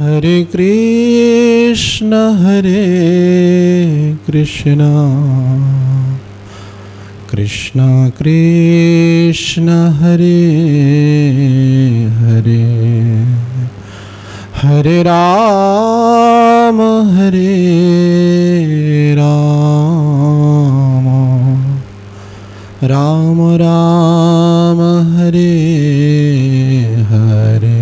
Hare Krishna Krishna Krishna Hare Hare Hare Rama Rama Rama Hare Hare.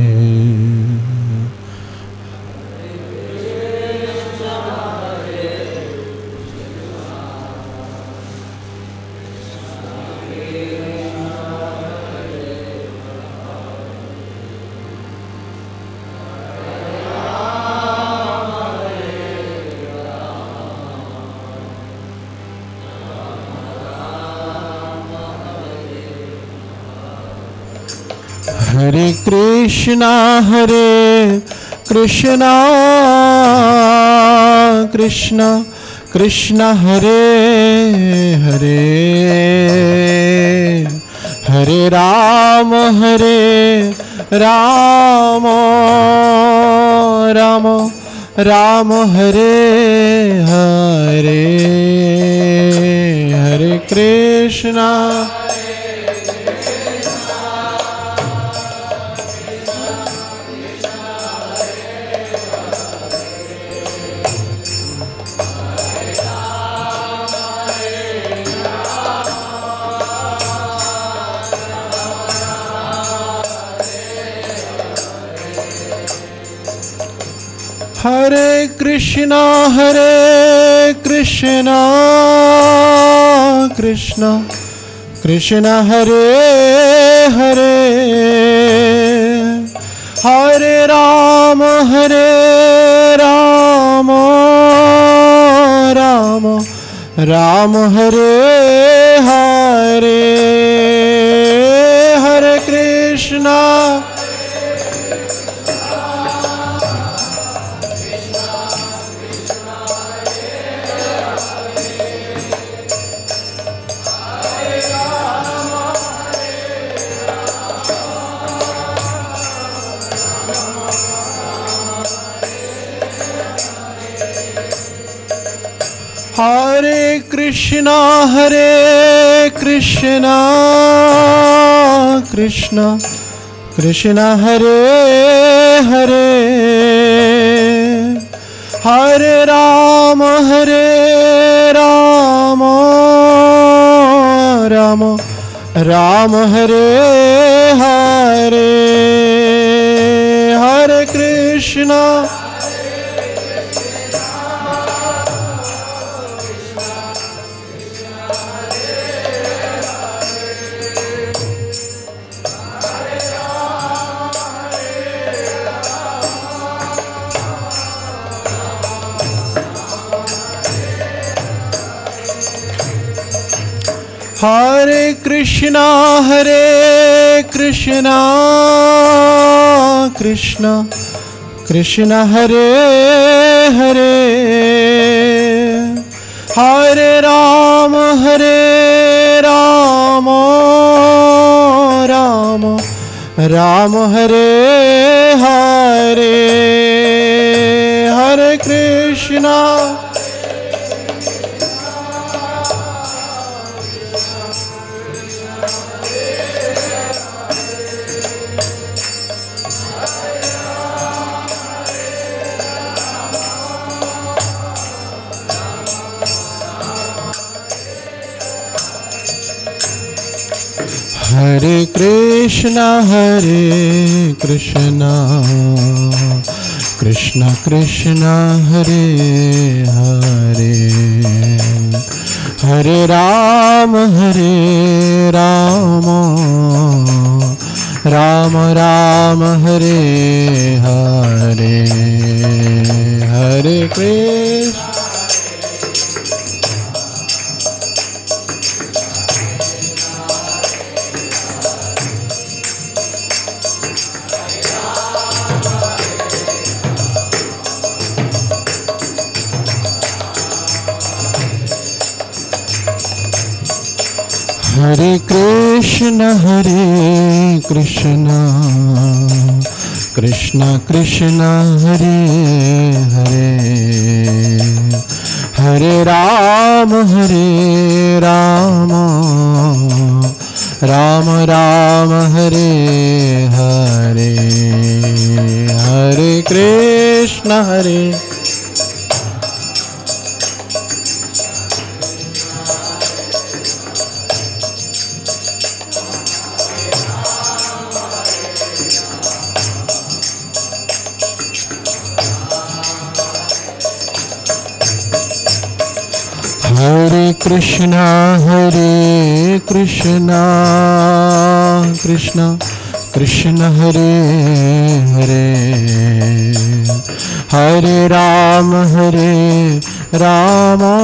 Hare Krishna Krishna Krishna Hare Hare Hare Rama Rama Rama Hare Hare Hare Krishna Hare Krishna Krishna Krishna Hare Hare Hare Rama Rama Hare Hare Hare Krishna Hare Krishna Krishna Krishna Hare Hare Hare Rama Rama Hare Hare Hare Krishna Hare Krishna Krishna Krishna Hare Hare Hare Rama Rama Hare Hare Hare Krishna Hare Krishna Krishna Krishna Hare Hare Hare Rama Rama Rama Hare Hare Hare Krishna Hare Krishna Krishna Krishna Hare Hare Hare Rama Rama Rama Hare Hare Hare Krishna Hare Hare Krishna Krishna Krishna Hare Hare Hare Rama Rama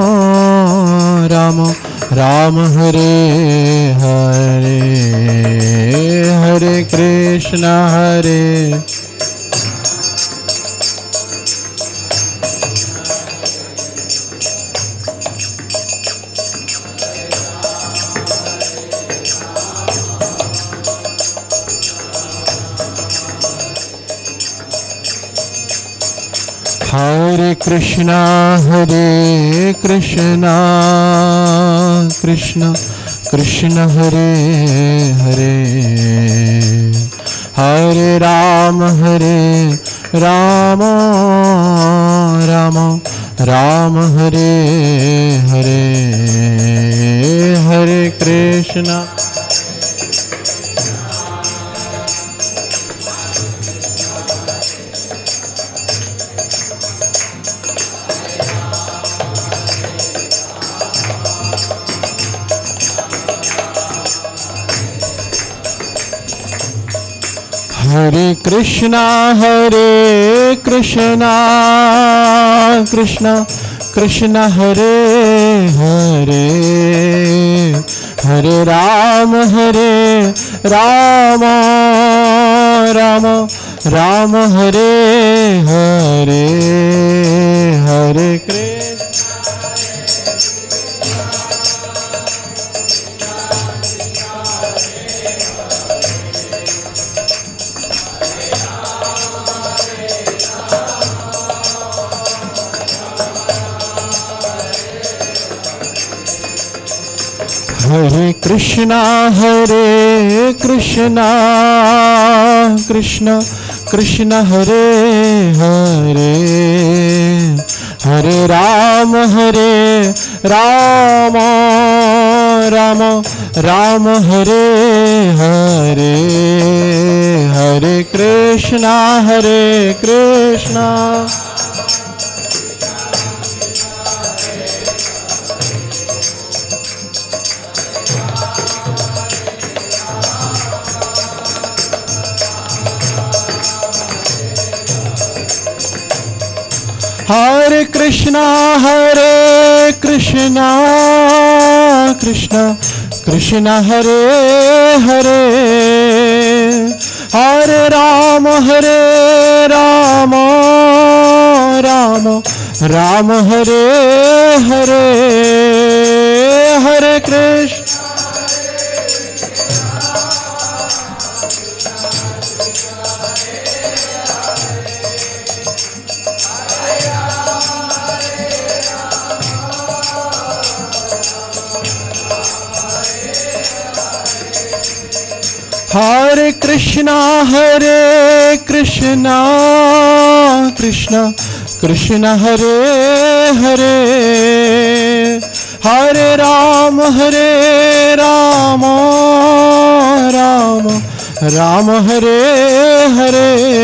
Rama Hare Hare Hare Krishna Hare Hare Krishna Krishna Krishna Hare Hare Hare Rama Rama Rama Hare Hare Hare Krishna Hare Krishna Krishna Hare Hare Hare Rama Rama Hare Hare Hare Krishna Hare Krishna Krishna Hare Hare Hare Rama Rama Hare Hare Hare Krishna Hare Krishna Krishna Hare Hare Hare Rama Rama Hare Hare Hare Krishna Hare Krishna Krishna Hare Hare Hare Rama Rama Hare Hare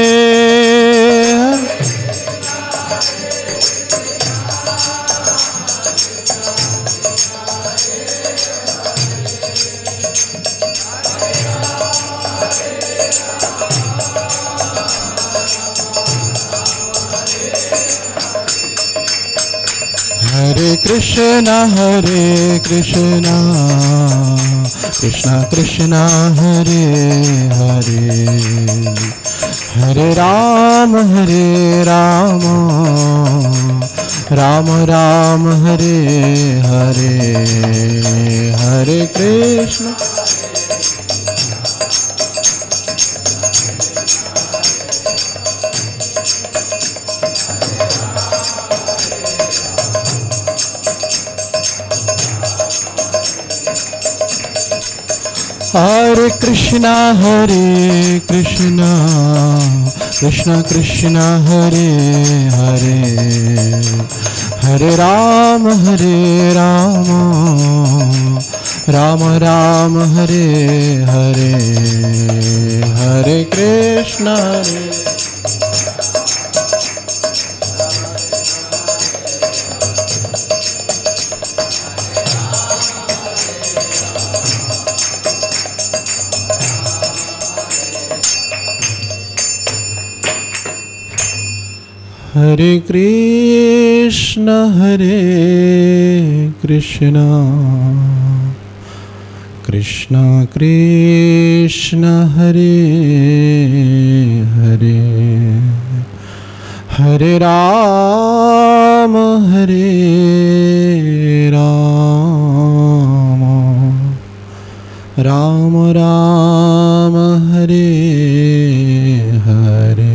Hare Krishna Krishna Krishna Hare Hare Hare Rama Rama Rama Hare Hare Hare Krishna Hare Krishna, Krishna Krishna, Hare Hare, Hare Rama, Rama Rama, Hare Hare, Hare Krishna, Hare Krishna, Krishna Krishna, Hare Hare, Hare Rama, Rama Rama, Hare Hare.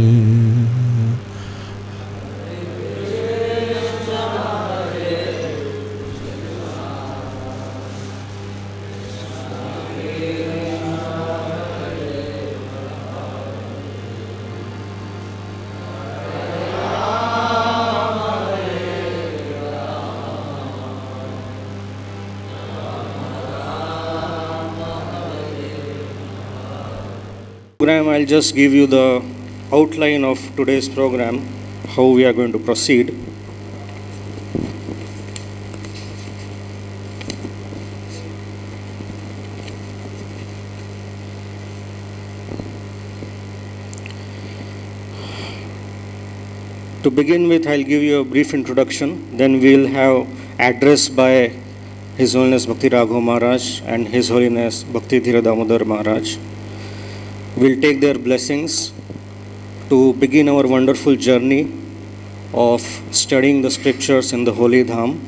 I'll just give you the outline of today's program, how we are going to proceed. To begin with, I'll give you a brief introduction, then we'll have address by His Holiness Bhakti Raghav Maharaj and His Holiness Bhakti Dhira Damodar Maharaj. We'll take their blessings to begin our wonderful journey of studying the scriptures in the Holy Dham.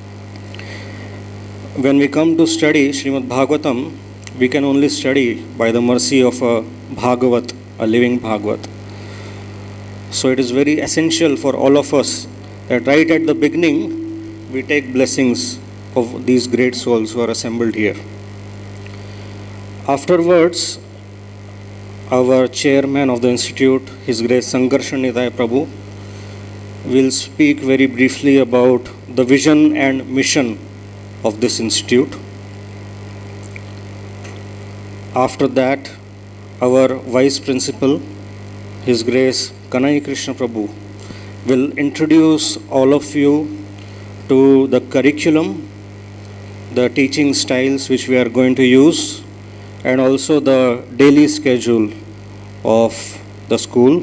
When we come to study Srimad Bhagavatam, we can only study by the mercy of a Bhagavat, a living Bhagavat. So it is very essential for all of us that right at the beginning, we take blessings of these great souls who are assembled here. Afterwards, our chairman of the institute, His Grace Sankarshan Nidhaya Prabhu, will speak very briefly about the vision and mission of this institute. After that, our vice principal, His Grace Kanai Krishna Prabhu, will introduce all of you to the curriculum, the teaching styles which we are going to use, and also the daily schedule of the school.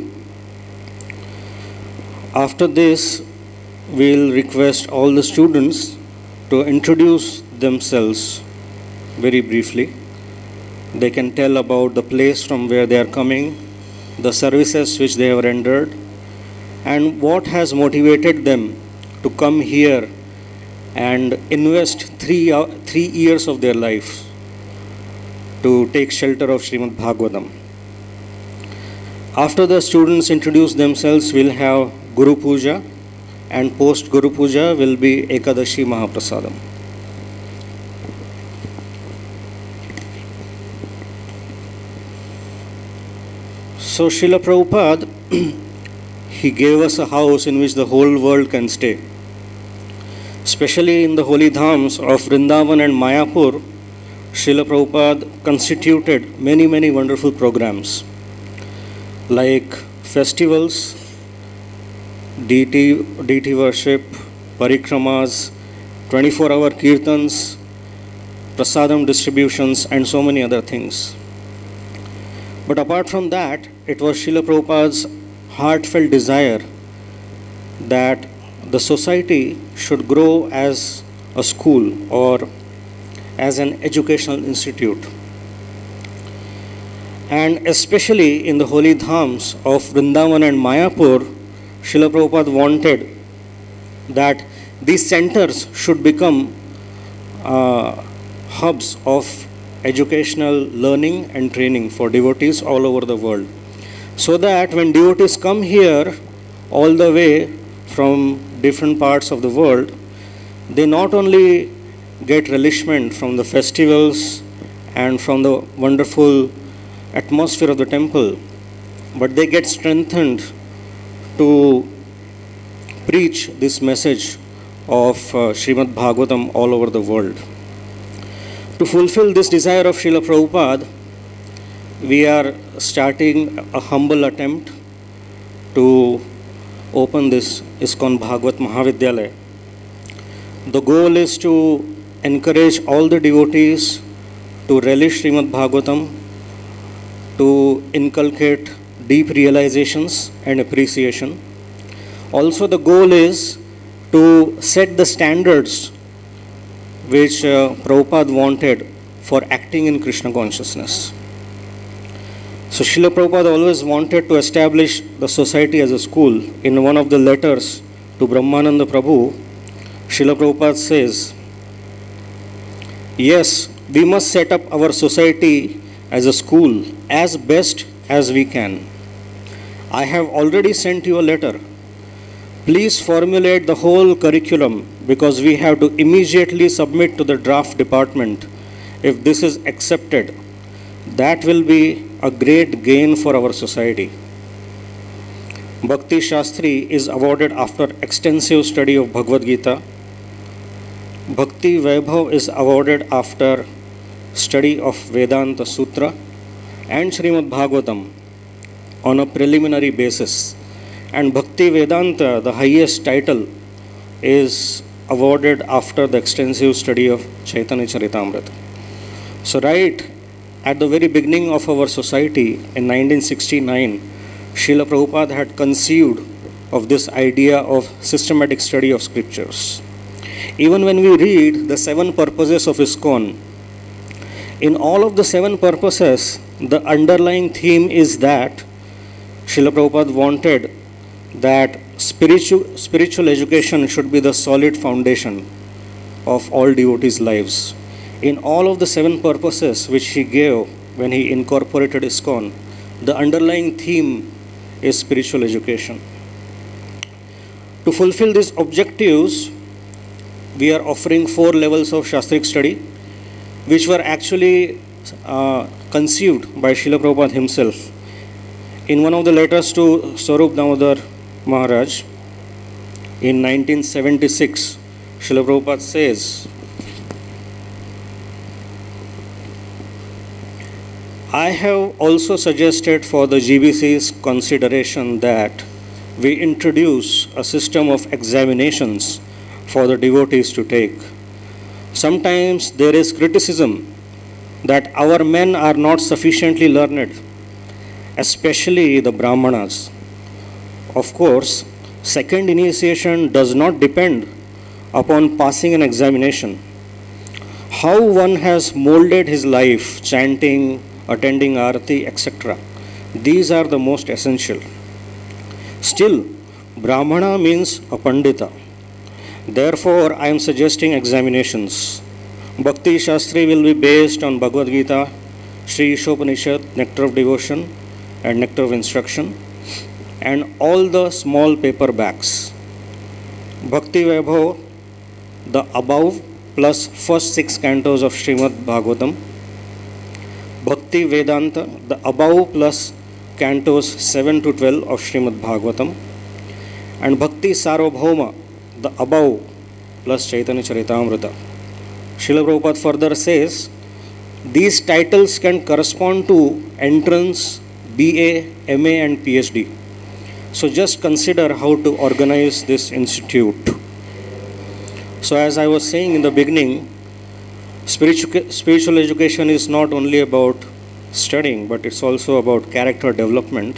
After this, we'll request all the students to introduce themselves very briefly. They can tell about the place from where they are coming, the services which they have rendered, and what has motivated them to come here and invest 3 years of their life to take shelter of Srimad Bhagavatam. After the students introduce themselves, we'll have Guru Puja, and post Guru Puja will be Ekadashi Mahaprasadam. So Srila Prabhupada, he gave us a house in which the whole world can stay. Especially in the holy dhams of Vrindavan and Mayapur, Srila Prabhupada constituted many, many wonderful programs like festivals, deity worship, parikramas, 24-hour kirtans, prasadam distributions, and so many other things. But apart from that, it was Srila Prabhupada's heartfelt desire that the society should grow as a school or as an educational institute. And especially in the holy dhams of Vrindavan and Mayapur, Srila Prabhupada wanted that these centers should become hubs of educational learning and training for devotees all over the world. So that when devotees come here all the way from different parts of the world, they not only get relishment from the festivals and from the wonderful atmosphere of the temple, but they get strengthened to preach this message of Srimad Bhagavatam all over the world. To fulfill this desire of Srila Prabhupada, we are starting a humble attempt to open this ISKCON Bhagavata Mahavidyalaya. The goal is to encourage all the devotees to relish Srimad Bhagavatam, to inculcate deep realizations and appreciation. Also, the goal is to set the standards which Prabhupada wanted for acting in Krishna consciousness. So Srila Prabhupada always wanted to establish the society as a school. In one of the letters to Brahmananda Prabhu, Srila Prabhupada says, yes, we must set up our society as a school as best as we can. I have already sent you a letter. Please formulate the whole curriculum because we have to immediately submit to the draft department. If this is accepted, that will be a great gain for our society. Bhakti Shastri is awarded after extensive study of Bhagavad Gita. Bhakti Vaibhav is awarded after study of Vedanta Sutra and Srimad Bhagavatam on a preliminary basis. And Bhakti Vedanta, the highest title, is awarded after the extensive study of Chaitanya Charitamrita. So right at the very beginning of our society in 1969, Srila Prabhupada had conceived of this idea of systematic study of scriptures. Even when we read the 7 purposes of ISKCON, in all of the 7 purposes, the underlying theme is that Srila Prabhupada wanted that spiritual education should be the solid foundation of all devotees' lives. In all of the 7 purposes which he gave when he incorporated ISKCON, the underlying theme is spiritual education. To fulfill these objectives, we are offering 4 levels of Shastric study, which were actually conceived by Srila Prabhupada himself. In one of the letters to Swarup Damodar Maharaj, in 1976, Srila Prabhupada says, I have also suggested for the GBC's consideration that we introduce a system of examinations for the devotees to take. Sometimes there is criticism that our men are not sufficiently learned, especially the Brahmanas. Of course, second initiation does not depend upon passing an examination. How one has molded his life, chanting, attending arati, etc. These are the most essential. Still, Brahmana means a Pandita. Therefore, I am suggesting examinations. Bhakti Shastri will be based on Bhagavad Gita, Sri Ishopanishad, Nectar of Devotion, and Nectar of Instruction, and all the small paperbacks. Bhakti Vaibhav, the above plus first 6 cantos of Srimad Bhagavatam. Bhakti Vedanta, the above plus cantos 7 to 12 of Srimad Bhagavatam. And Bhakti Sarvabhauma, the above plus Chaitanya Charitamrita. Srila Prabhupada further says, these titles can correspond to entrance, BA, MA and PhD. So just consider how to organize this institute. So as I was saying in the beginning, spiritual education is not only about studying, but it's also about character development.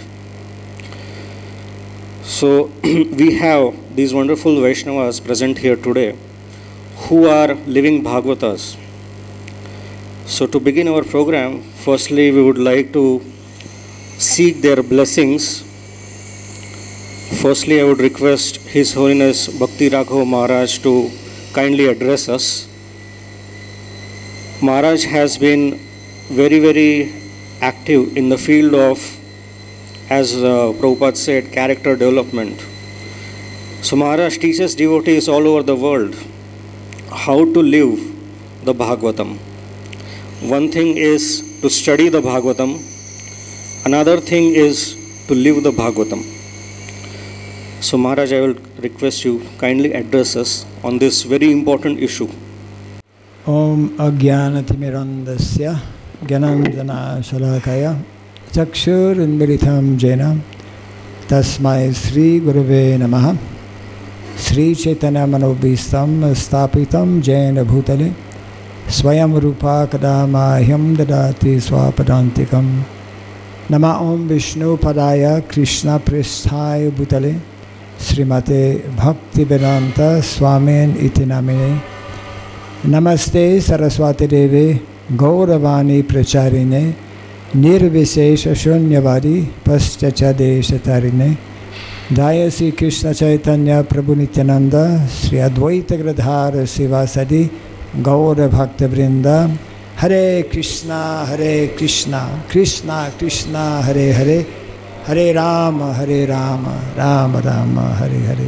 So we have these wonderful Vaishnavas present here today who are living Bhagavatas. So to begin our program, firstly we would like to seek their blessings. Firstly, I would request His Holiness Bhakti Raghav Maharaj to kindly address us. Maharaj has been very, very active in the field of, as Prabhupada said, character development. So Maharaj teaches devotees all over the world how to live the Bhagavatam. One thing is to study the Bhagavatam, another thing is to live the Bhagavatam. So Maharaj, I will request you kindly address us on this very important issue. Om Ajnanatimirandasya Gyanandana Shalakaya Chakshur Unmilitam Jena Tasmai Sri Gurave Namaha Sri Chaitanya Manobhistam Stapitam Jena Bhutale Swayam Rupa Kadamahyam Dadati Swapadantikam Nama Om Vishnu Padaya Krishna Pristhaya Bhutale Srimate Bhakti Vedanta Swamin Iti Namine Namaste Saraswati Devi Gauravani Pracharine Nirvishesha Shunyavadi Paschacha Deshatarine Jaya Sri Krishna Chaitanya Prabhu Nityananda Sri Advaita Gradhara Sivasadi Gaura Bhakta Vrinda Hare Krishna Krishna Krishna Hare Hare Hare Rama Rama Rama Hare Hare.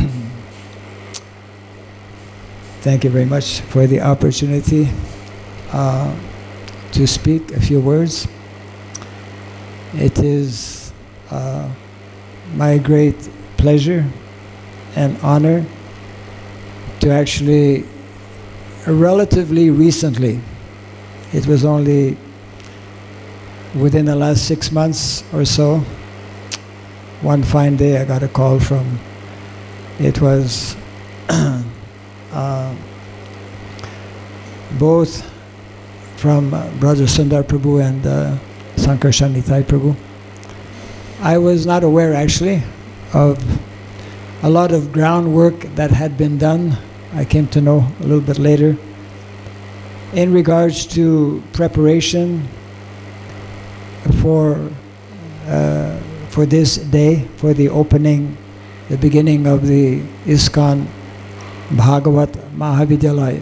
Thank you very much for the opportunity to speak a few words. It is my great pleasure and honor to actually, relatively recently, it was only within the last 6 months or so, one fine day I got a call from, it was both from Brother Sundar Prabhu and Sankarshan Nitai Prabhu. I was not aware actually of a lot of groundwork that had been done. I came to know a little bit later in regards to preparation for this day, for the opening, the beginning of the ISKCON Bhagavata Mahavidyalaya.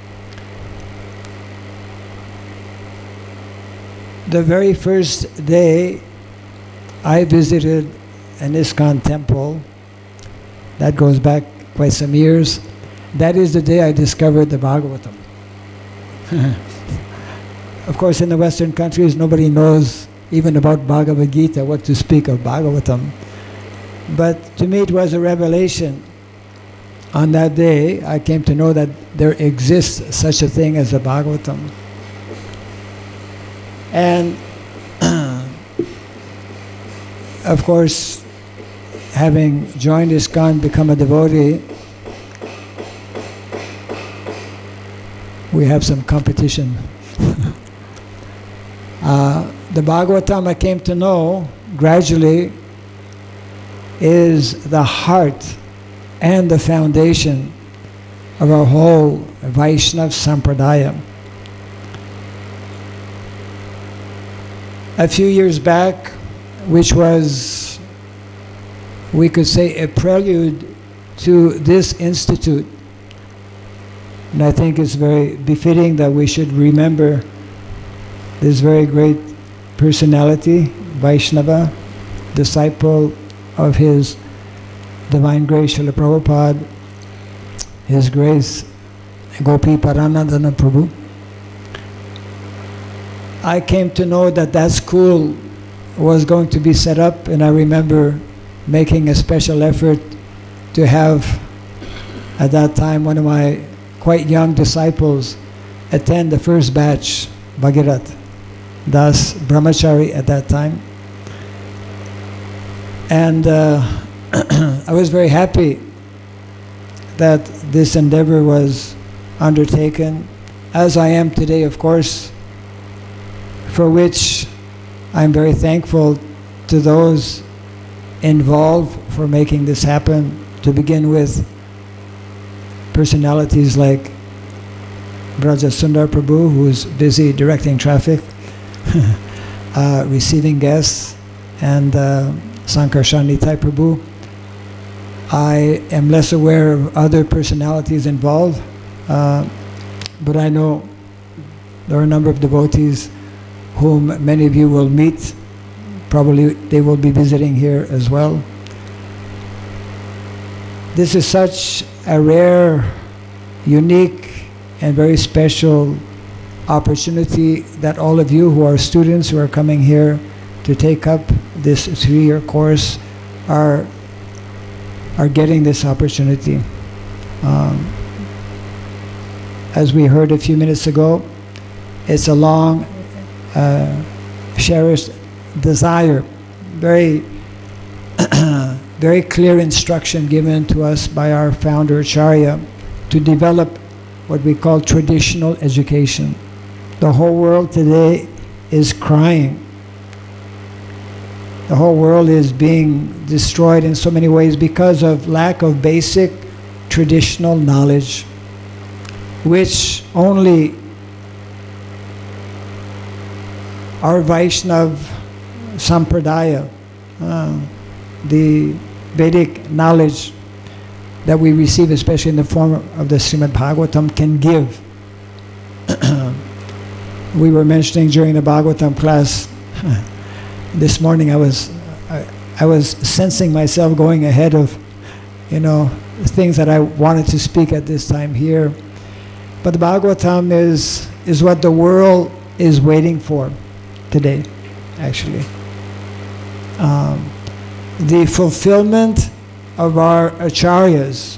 The very first day I visited an ISKCON temple, that goes back quite some years, that is the day I discovered the Bhagavatam. Of course, in the Western countries, nobody knows even about Bhagavad Gita, what to speak of Bhagavatam. But to me it was a revelation. On that day, I came to know that there exists such a thing as a Bhagavatam. And of course, having joined ISKCON, become a devotee, we have some competition. The Bhagavatam I came to know gradually is the heart and the foundation of our whole Vaishnava Sampradaya. A few years back, which was, we could say, a prelude to this institute, and I think it's very befitting that we should remember this very great personality, Vaishnava, disciple of His Divine Grace Srila Prabhupada, His Grace Gopi Paranandana Prabhu. I came to know that that school was going to be set up, and I remember making a special effort to have, at that time, one of my quite young disciples attend the first batch, Bhagirat Das Brahmachari at that time. And I was very happy that this endeavor was undertaken, as I am today, of course, for which I'm very thankful to those involved for making this happen, to begin with personalities like Braja Sundar Prabhu, who is busy directing traffic, receiving guests, and Sankarshan Nitai Prabhu. I am less aware of other personalities involved, but I know there are a number of devotees whom many of you will meet. Probably they will be visiting here as well. This is such a rare, unique, and very special opportunity that all of you who are students who are coming here to take up this 3-year course are getting this opportunity. As we heard a few minutes ago, it's a long cherished desire, very very clear instruction given to us by our founder Acharya to develop what we call traditional education. The whole world today is crying. The whole world is being destroyed in so many ways because of lack of basic traditional knowledge, which only our Vaishnav Sampradaya, the Vedic knowledge that we receive, especially in the form of the Srimad Bhagavatam, can give. We were mentioning during the Bhagavatam class this morning, I was sensing myself going ahead of, things that I wanted to speak at this time here. But the Bhagavatam is what the world is waiting for today, actually. The fulfillment of our acharyas,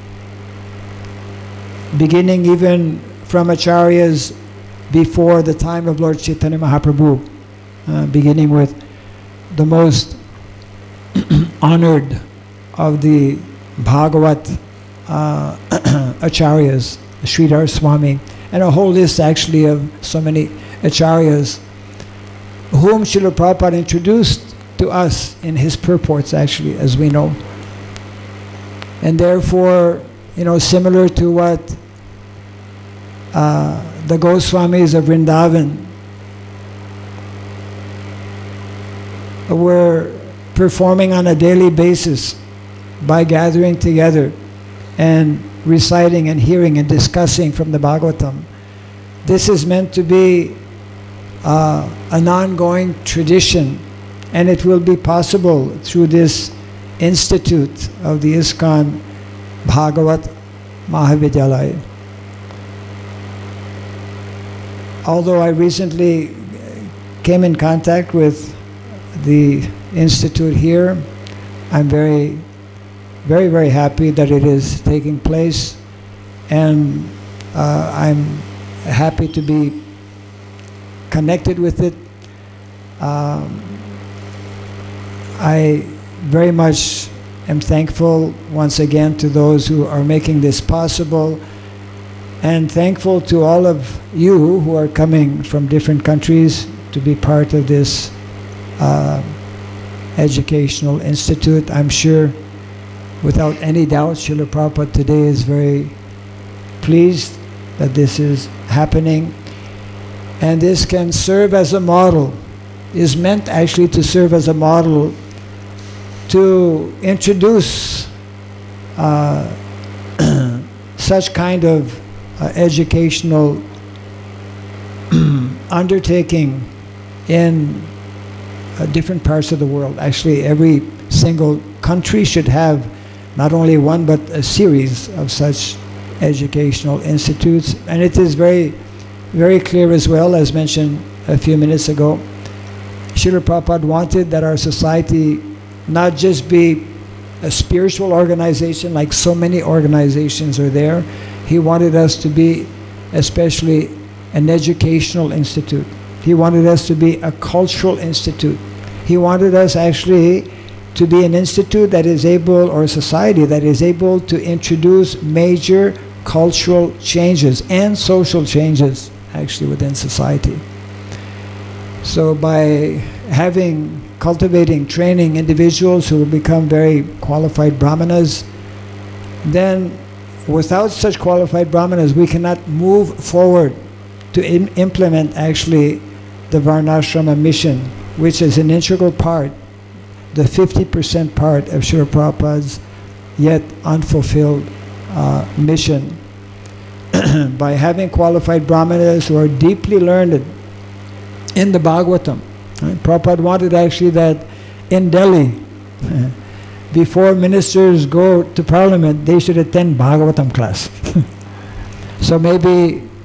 beginning even from acharyas before the time of Lord Chaitanya Mahaprabhu, beginning with the most honored of the Bhagavat acharyas, Sridhar Swami, and a whole list actually of so many acharyas whom Srila Prabhupada introduced to us in his purports, actually, as we know. And therefore, similar to what the Goswamis of Vrindavan were performing on a daily basis by gathering together and reciting and hearing and discussing from the Bhagavatam. This is meant to be an ongoing tradition, and it will be possible through this institute of the ISKCON Bhagavata Mahavidyalaya. Although I recently came in contact with the institute here, I'm very, very, very happy that it is taking place, and I'm happy to be connected with it. I very much am thankful once again to those who are making this possible, and thankful to all of you who are coming from different countries to be part of this educational institute. I'm sure, without any doubt, Srila Prabhupada today is very pleased that this is happening, and this can serve as a model, is meant actually to serve as a model to introduce such kind of educational undertaking in different parts of the world. Actually, every single country should have not only one but a series of such educational institutes. And it is very, very clear as well, as mentioned a few minutes ago, Srila Prabhupada wanted that our society not just be a spiritual organization like so many organizations are there. He wanted us to be especially an educational institute. He wanted us to be a cultural institute. He wanted us actually to be an institute that is able, or a society that is able to introduce major cultural changes and social changes actually within society. So by cultivating, training individuals who will become very qualified brahmanas, then without such qualified brahmanas we cannot move forward to implement actually the Varnashrama mission, which is an integral part, the 50% part of Srila Prabhupada's yet unfulfilled mission. By having qualified brahmanas who are deeply learned in the Bhagavatam. Right? Prabhupada wanted actually that in Delhi, before ministers go to parliament, they should attend Bhagavatam class. So maybe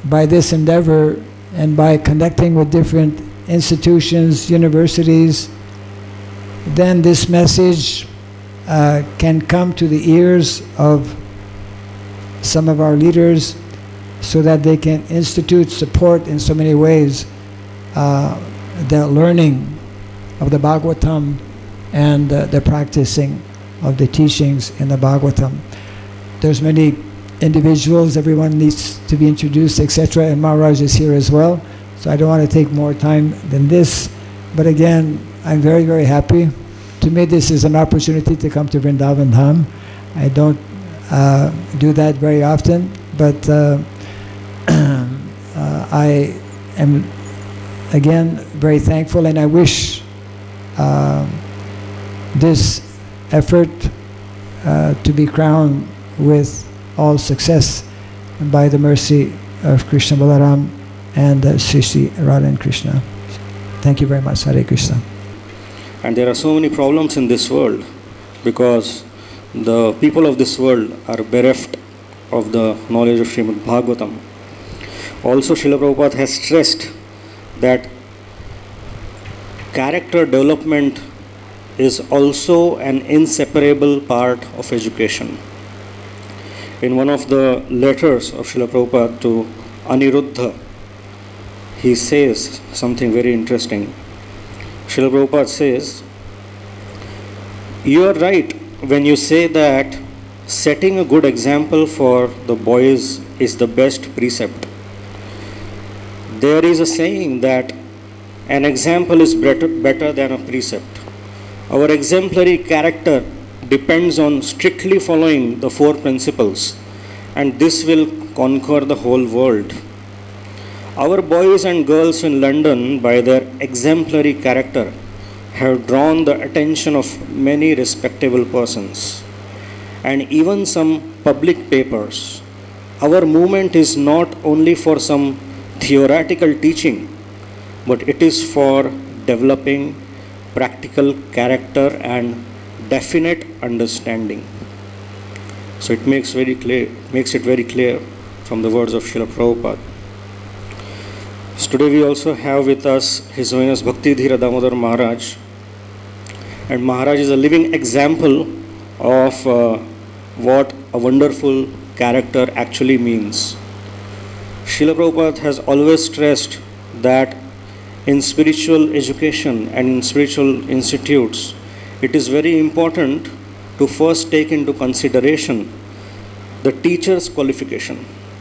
by this endeavor and by connecting with different institutions, universities, then this message can come to the ears of some of our leaders so that they can institute support in so many ways the learning of the Bhagavatam and the practicing of the teachings in the Bhagavatam. There's many individuals, everyone needs to be introduced, etc., and Maharaj is here as well, so I don't want to take more time than this, but again, I'm very, very happy. To me, this is an opportunity to come to Vrindavan Dham. I don't do that very often, but I am again very thankful, and I wish this effort to be crowned with all success by the mercy of Krishna Balaram and Sri Sri Radha and Krishna. Thank you very much. Hare Krishna. And there are so many problems in this world because the people of this world are bereft of the knowledge of Srimad Bhagavatam. Also, Srila Prabhupada has stressed that character development is also an inseparable part of education. In one of the letters of Srila Prabhupada to Aniruddha, he says something very interesting. Srila Prabhupada says, "You are right when you say that setting a good example for the boys is the best precept. There is a saying that an example is better than a precept. Our exemplary character depends on strictly following the 4 principles, and this will conquer the whole world. Our boys and girls in London, by their exemplary character, have drawn the attention of many respectable persons, and even some public papers. Our movement is not only for some theoretical teaching, but it is for developing practical character and definite understanding." So it makes it very clear from the words of Srila Prabhupada. So today we also have with us His Holiness Bhakti Dhira Damodar Maharaj, and Maharaj is a living example of what a wonderful character actually means. Srila Prabhupada has always stressed that in spiritual education and in spiritual institutes, it is very important to first take into consideration the teacher's qualification.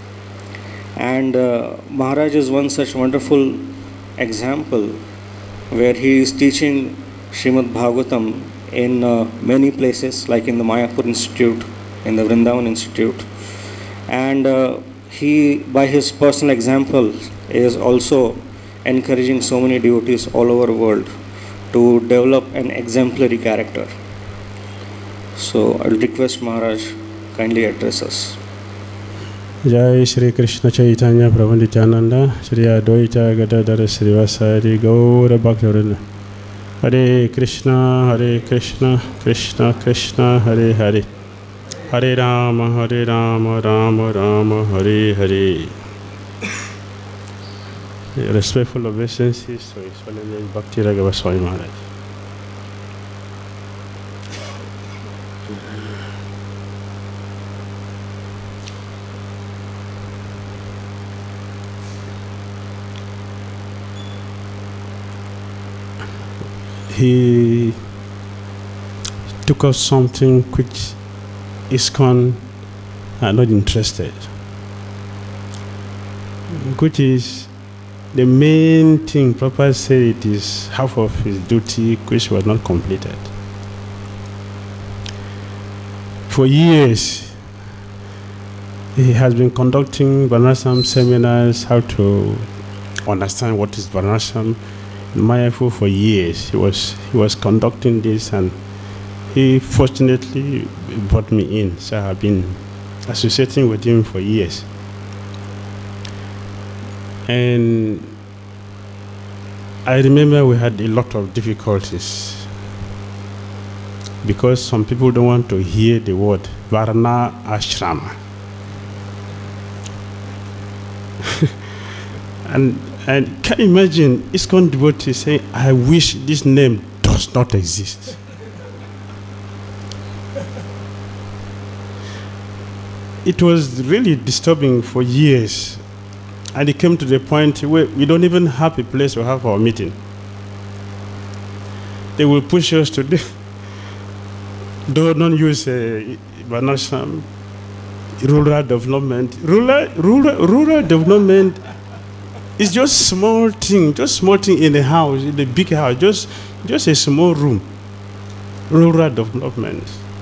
And Maharaj is one such wonderful example where he is teaching Srimad Bhagavatam in many places, like in the Mayapur Institute, in the Vrindavan Institute. And he, by his personal example, is also encouraging so many devotees all over the world to develop an exemplary character. So I will request Maharaj kindly address us. Jai Shri Krishna Chaitanya Prabhu Nityananda Shri Advaita Gadadhara Srivasari Gaura Bhaktivinoda. Hare Krishna Krishna Krishna Hare Hare Hare Rama Rama Rama Hare Hare. Respectful obeisances to His Holiness Bhakti Raghava Swami Maharaj. He took up something which ISKCON are not interested, which is the main thing. Prabhupada said it is half of his duty which was not completed. For years, he has been conducting Varnashram seminars, how to understand what is Varnashram. In Mayapur for years, he was conducting this, and he fortunately brought me in. So I have been associating with him for years. And I remember we had a lot of difficulties because some people don't want to hear the word Varna Ashrama. and can you imagine ISKCON devotees saying, I wish this name does not exist. It was really disturbing for years. And it came to the point where we don't even have a place to have our meeting. They will push us to don't use Vanasham, rural development. Rural development is just small thing in a house, in a big house, just a small room. Rural development.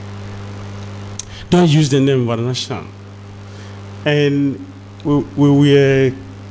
Don't use the name Varnashram. And we were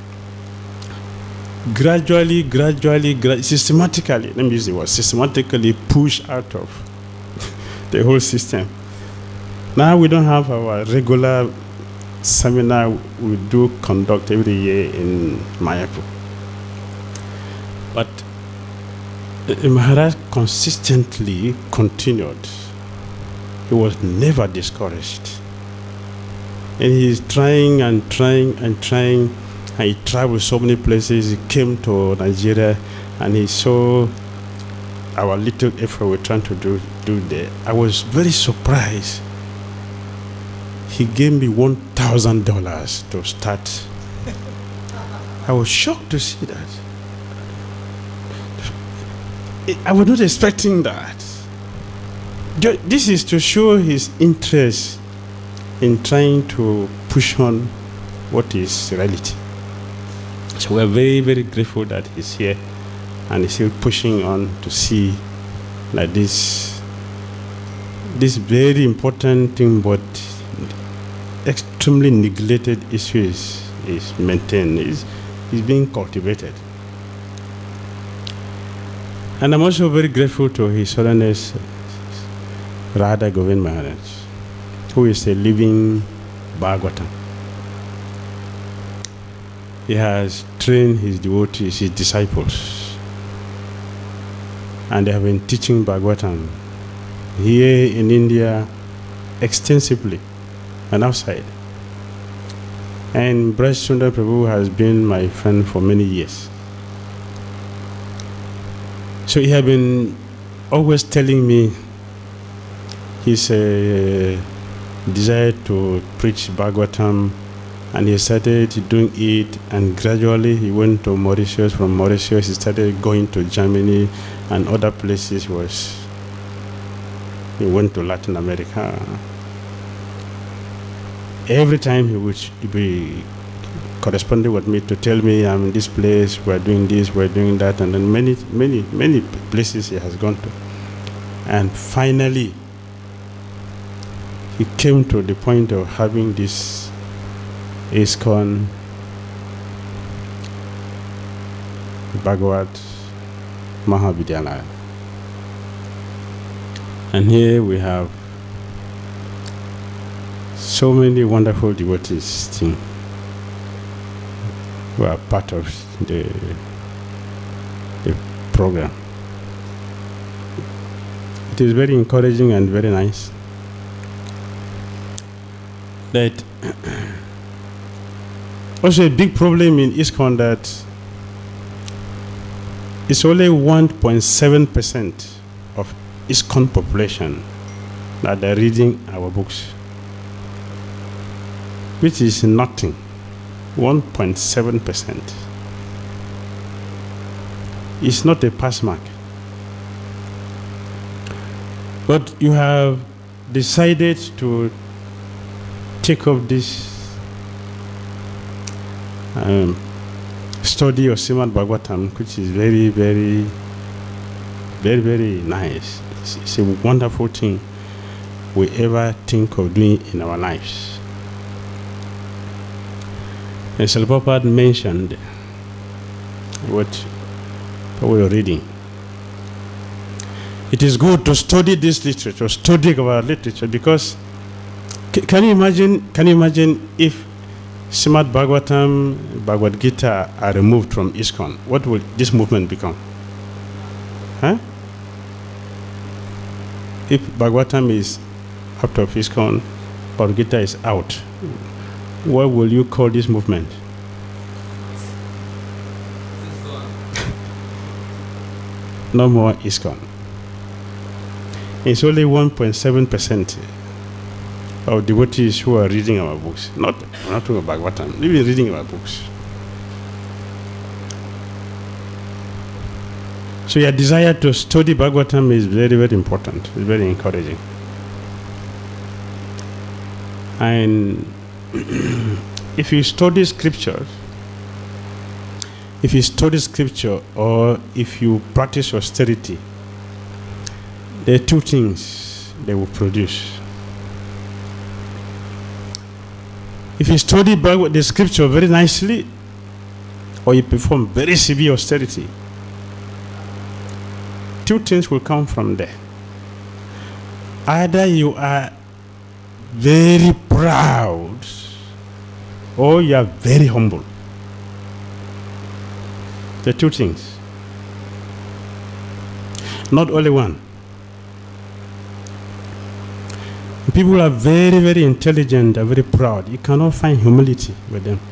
gradually, systematically, let me use the word, systematically pushed out of the whole system. Now we don't have our regular seminar we do conduct every year in Mayapur. But Maharaj consistently continued. He was never discouraged. And he's trying and trying and trying. And he traveled so many places. He came to Nigeria and he saw our little effort we're trying to do there. I was very surprised. He gave me $1,000 to start. I was shocked to see that. I was not expecting that. This is to show his interest in trying to push on what is reality. So we're very, very grateful that he's here and he's still pushing on to see that this very important thing but extremely neglected issue is maintained, is being cultivated. And I'm also very grateful to His Holiness Radha Govind Maharaj, who is a living Bhagavatam. He has trained his devotees, his disciples, and they have been teaching Bhagavatam here in India extensively and outside. And Braj Sundar Prabhu has been my friend for many years. So he has been always telling me his desire to preach Bhagavatam, and he started doing it, and gradually he went to Mauritius. From Mauritius he started going to Germany and other places. He went to Latin America. Every time he would be corresponding with me to tell me, I'm in this place, we're doing this, we're doing that, and then many places he has gone to. And finally, he came to the point of having this ISKCON Bhagavata Mahavidyalaya. And here we have so many wonderful devotees who are part of the program. It is very encouraging and very nice that also a big problem in ISKCON that it's only 1.7% of ISKCON population that are reading our books, which is nothing. 1.7%. It's not a pass mark. But you have decided to take up this study of Srimad Bhagavatam, which is very, very, very, very nice. It's a wonderful thing we ever think of doing in our lives. And Srila Prabhupada mentioned what we are reading. It is good to study this literature, study our literature, because can you imagine if Srimad Bhagavatam, Bhagavad Gita are removed from ISKCON? What will this movement become? Huh? If Bhagavatam is out of ISKCON, Bhagavad Gita is out, what will you call this movement? no more ISKCON. It's only 1.7% of devotees who are reading our books. We're not talking about Bhagavatam, even reading our books. So your desire to study Bhagavatam is very, very important. It's very encouraging. And if you study scripture, or if you practice austerity, there are two things they will produce. If you study the scripture very nicely, or you perform very severe austerity, two things will come from there. Either you are very proud, or you are very humble. The two things. Not only one. People are very, very intelligent and very proud. You cannot find humility with them.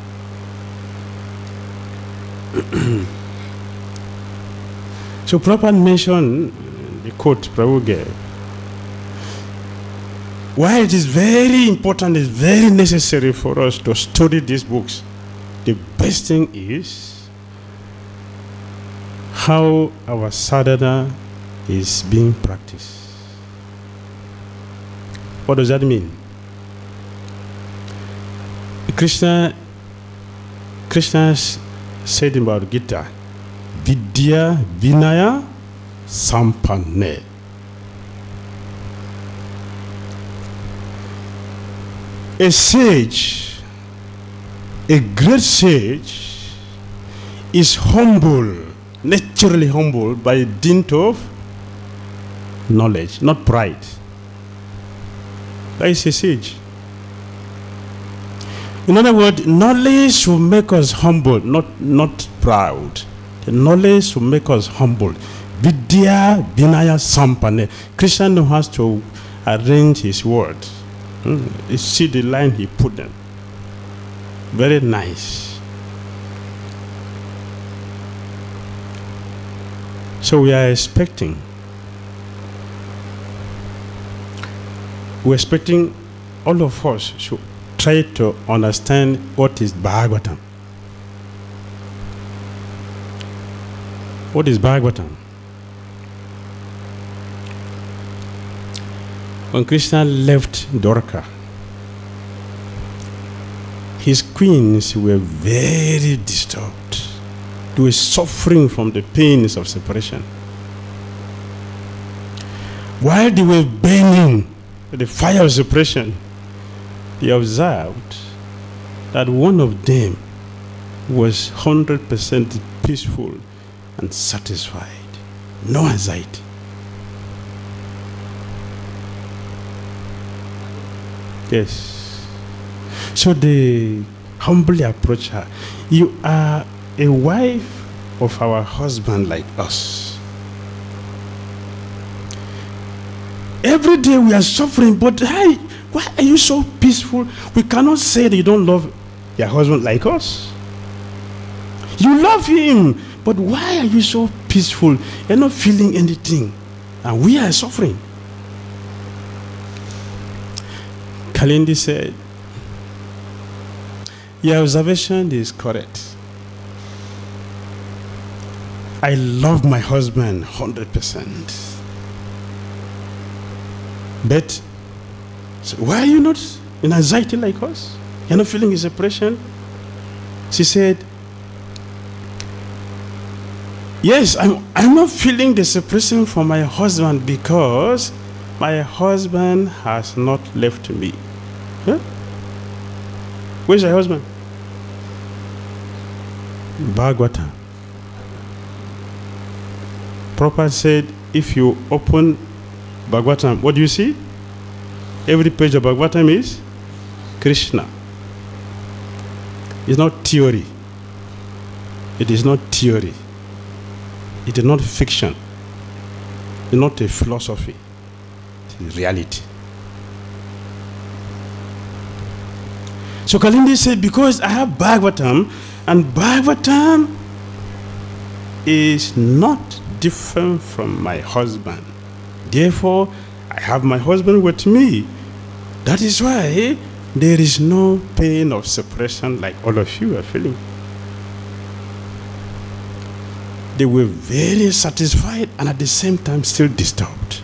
So Prabhupada mentioned the quote Prabhu gave. Why it is very important, it's very necessary for us to study these books. The best thing is how our sadhana is being practiced. What does that mean? Krishna said in Bhagavad Gita, Vidya Vinaya Sampanne. A sage, a great sage, is humble, naturally humble by dint of knowledge, not pride. That is a sage. In other words, knowledge will make us humble, not proud. The knowledge will make us humble. Vidya Vinaya Sampanne. Krishna knows how to arrange his words. You see the line he put them. Very nice. So we're expecting all of us should try to understand what is Bhagavatam. What is Bhagavatam? When Krishna left Dwarka, his queens were very disturbed. They were suffering from the pains of separation. While they were burning the fire of separation, they observed that one of them was 100% peaceful and satisfied. No anxiety. Yes. So they humbly approach her. You are a wife of our husband like us. Every day we are suffering, but hey, why are you so peaceful? We cannot say that you don't love your husband like us. You love him, but why are you so peaceful? You're not feeling anything, and we are suffering. Kalindi said, your observation is correct. I love my husband 100%. But so why are you not in anxiety like us? You're not feeling his oppression? She said, yes, I'm not feeling the separation from my husband because my husband has not left me. Huh? Where's your husband? Bhagavatam. Prabhupada said, if you open Bhagavatam, what do you see? Every page of Bhagavatam is Krishna. It's not theory. It is not theory. It is not fiction. It's not a philosophy. It is reality. So Kalindi said, because I have Bhagavatam, and Bhagavatam is not different from my husband. Therefore, I have my husband with me. That is why there is no pain of separation like all of you are feeling. They were very satisfied and at the same time still disturbed.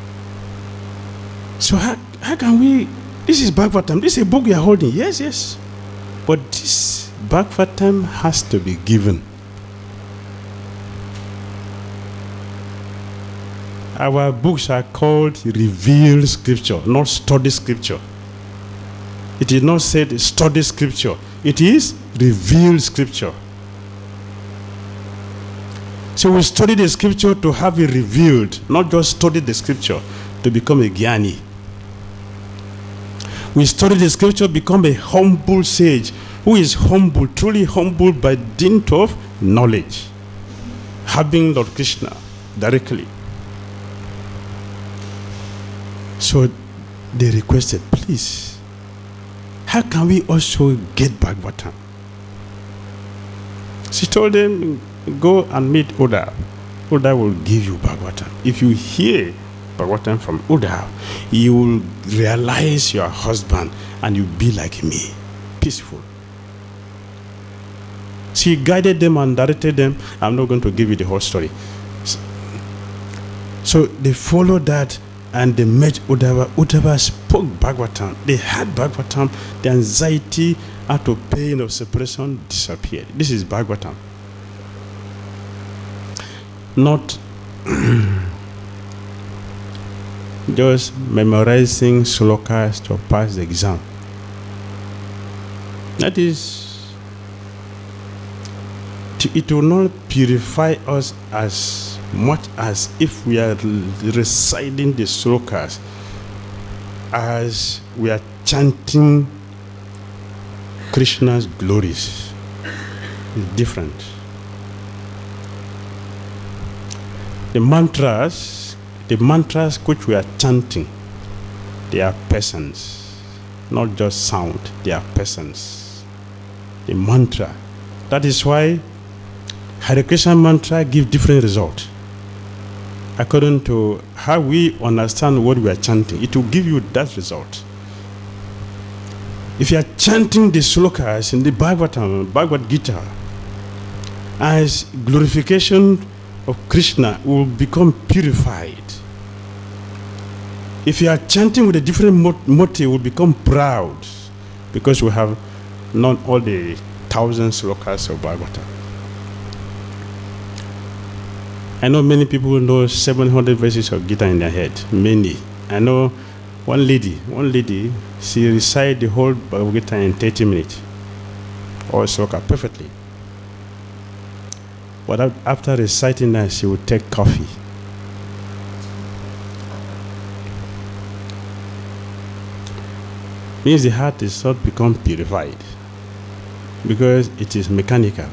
So how can we, this is Bhagavatam, this is a book we are holding, yes, yes. But this Bhagavatam has to be given. Our books are called revealed scripture, not study scripture. It is not said study scripture. It is revealed scripture. So we study the scripture to have it revealed, not just study the scripture to become a jnani. We study the scripture, become a humble sage who is humble, truly humble by dint of knowledge, having Lord Krishna directly. So they requested, please, how can we also get Bhagavatam? She told them, go and meet Uddhav. Uddhav will give you Bhagavatam. If you hear Bhagavatam from Uddhav, you will realize your husband and you'll be like me, peaceful. She guided them and directed them. I'm not going to give you the whole story. So they followed that and they met Uddhava. Uddhava spoke Bhagavatam. They had Bhagavatam. The anxiety out of pain of separation disappeared. This is Bhagavatam. Not just memorizing slokas to pass the exam. That is, it will not purify us as much as if we are reciting the slokas, as we are chanting Krishna's glories. It's different. The mantras which we are chanting, they are persons, not just sound, they are persons. The mantra. That is why Hare Krishna mantra gives different results. According to how we understand what we are chanting, it will give you that result. If you are chanting the slokas in the Bhagavatam, Bhagavad Gita, as glorification of Krishna will become purified. If you are chanting with a different motive, will become proud, because we have known all the thousands slokas of Bhagavatam. I know many people know 700 verses of Gita in their head. Many. I know one lady, she recited the whole Bhagavad Gita in 30 minutes. All sloka perfectly. But after reciting that, she would take coffee. Means the heart is not become purified, because it is mechanical.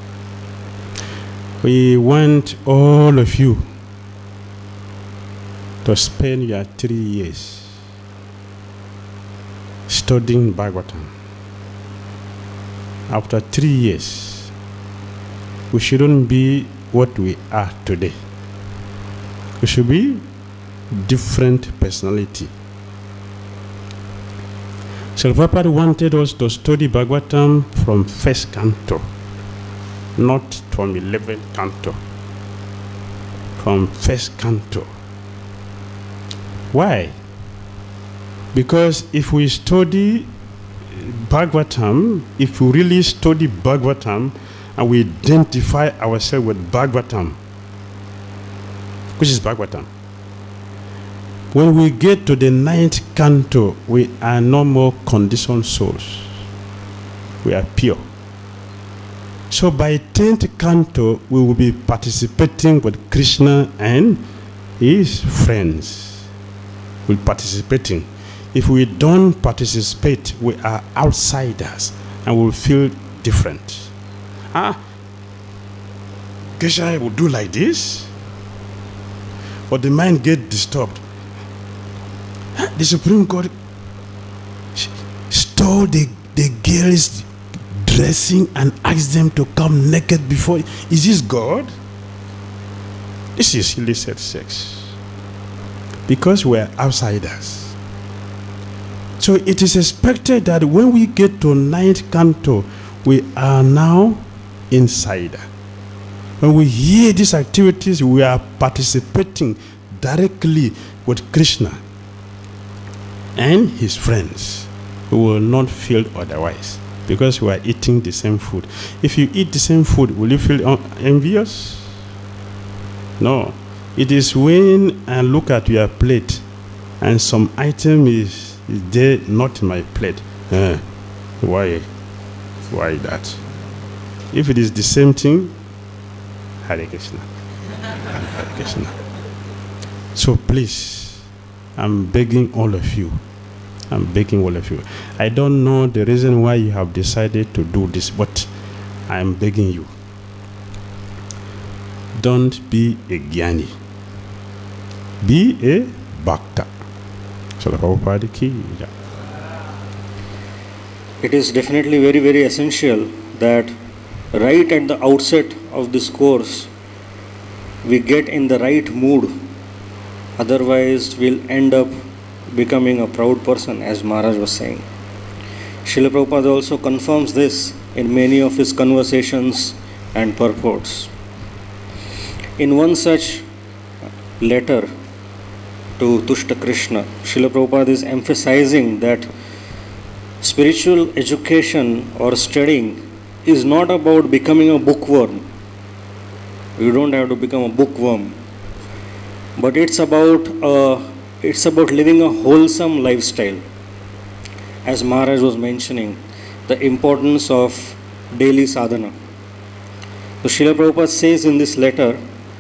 We want all of you to spend your 3 years studying Bhagavatam. After 3 years, we shouldn't be what we are today. We should be different personality. So Prabhupada wanted us to study Bhagavatam from first canto, not from 11th canto. From first canto. Why? Because if we study Bhagavatam, if we really study Bhagavatam, and we identify ourselves with Bhagavatam, which is Bhagavatam, when we get to the 9th canto, we are no more conditioned souls. We are pure. So by 10th canto, we will be participating with Krishna and his friends. We're participating. If we don't participate, we are outsiders and we'll feel different. Krishna will do like this, but the mind gets disturbed. The Supreme Court stole the girls' dressing and asked them to come naked before. Is this God? This is illicit sex. Because we are outsiders. So it is expected that when we get to ninth canto, we are now insider. When we hear these activities, we are participating directly with Krishna and his friends. We will not feel otherwise because we are eating the same food. If you eat the same food, will you feel envious? No. It is when I look at your plate and some item is there not in my plate. Why that? If it is the same thing, Hare Krishna. Hare Krishna. So please, I'm begging all of you. I'm begging all of you. I don't know the reason why you have decided to do this, but I'm begging you. Don't be a Gyani. Be a Bhakta. It is definitely very, very essential that right at the outset of this course, we get in the right mood. Otherwise, we'll end up becoming a proud person, as Maharaj was saying. Srila Prabhupada also confirms this in many of his conversations and purports. In one such letter to Tushta Krishna, Srila Prabhupada is emphasizing that spiritual education or studying is not about becoming a bookworm. You don't have to become a bookworm, but it's about living a wholesome lifestyle. As Maharaj was mentioning, the importance of daily sadhana. So Srila Prabhupada says in this letter,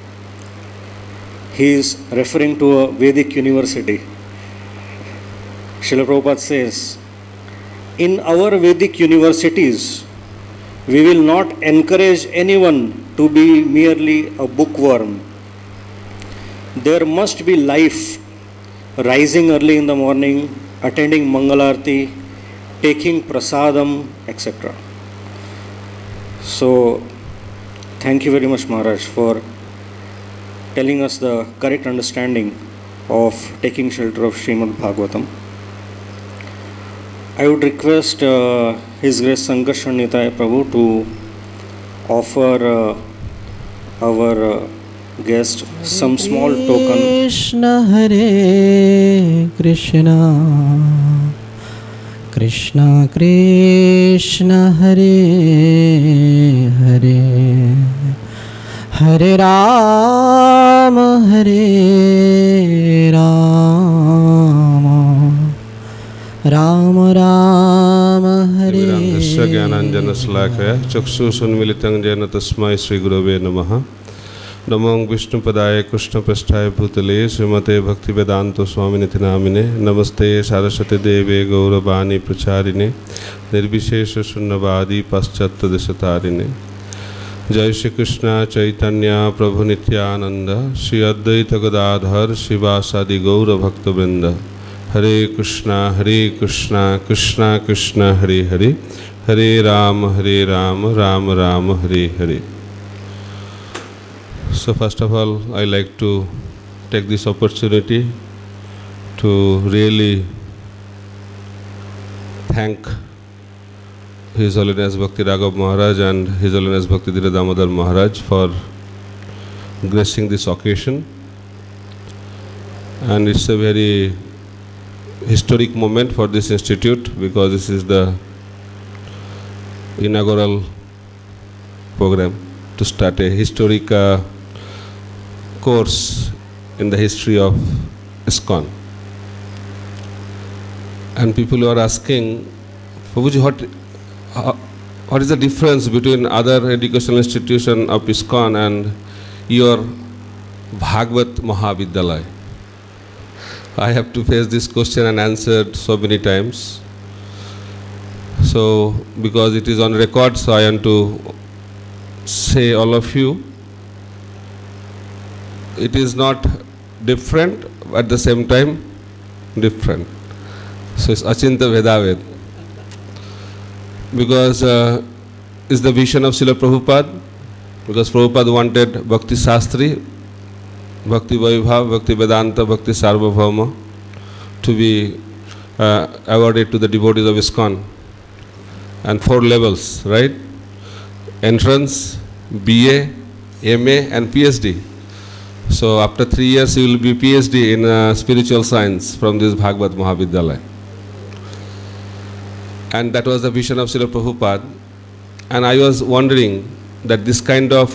he is referring to a Vedic university. Srila Prabhupada says, in our Vedic universities, we will not encourage anyone to be merely a bookworm. There must be life, rising early in the morning, attending Mangalarti, taking Prasadam, etc. So, thank you very much, Maharaj, for telling us the correct understanding of taking shelter of Srimad Bhagavatam. I would request His Grace Sankarshan Nitaya Prabhu to offer our guest some small token. Krishna Hare Krishna, Krishna Krishna Hare Hare, Hare Rama Hare Rama, Rama Rama Hare Hare. Jnananjana Salakaya Chakshushanmilitam Jena Tasmai Sri Gurave Namaha. Namo Vishnu Padaya Krishna Prasthaya Bhutale Srimate Bhakti Vedanto Swaminiti Namine Namaste Saraswati Deve Gauravani Pracharine Nirvishesha Sunnavadi Paschatta Desatarine. Jai Shri Krishna Chaitanya Prabhu Nityananda Shri Advaita Gadadhar Shivasadi Gaura Bhakta Vrinda. Hare Krishna Krishna Krishna Hare Hare, Hare Rama Rama Rama Hare Hare. So first of all, I like to take this opportunity to really thank His Holiness Bhakti Raghav Maharaj and His Holiness Bhakti Dhira Damodar Maharaj for gracing this occasion. And it's a very historic moment for this institute because this is the inaugural program to start a historic course in the history of ISKCON. And people are asking, Prabhuji, what is the difference between other educational institution of ISKCON and your Bhagavata Mahavidyalaya? I have to face this question and answered so many times. So, because it is on record, so I want to say all of you, it is not different, at the same time different. So it's Achinta Vedaved. Because it's the vision of Srila Prabhupada, because Prabhupada wanted Bhakti Sastri Bhakti Vaibhav, Bhakti Vedanta, Bhakti Sarvabhauma to be awarded to the devotees of ISKCON. And 4 levels, right? Entrance, BA, MA and PhD. So after 3 years you will be PhD in spiritual science from this Bhagavata Mahavidyalaya. And that was the vision of Srila Prabhupada. And I was wondering that this kind of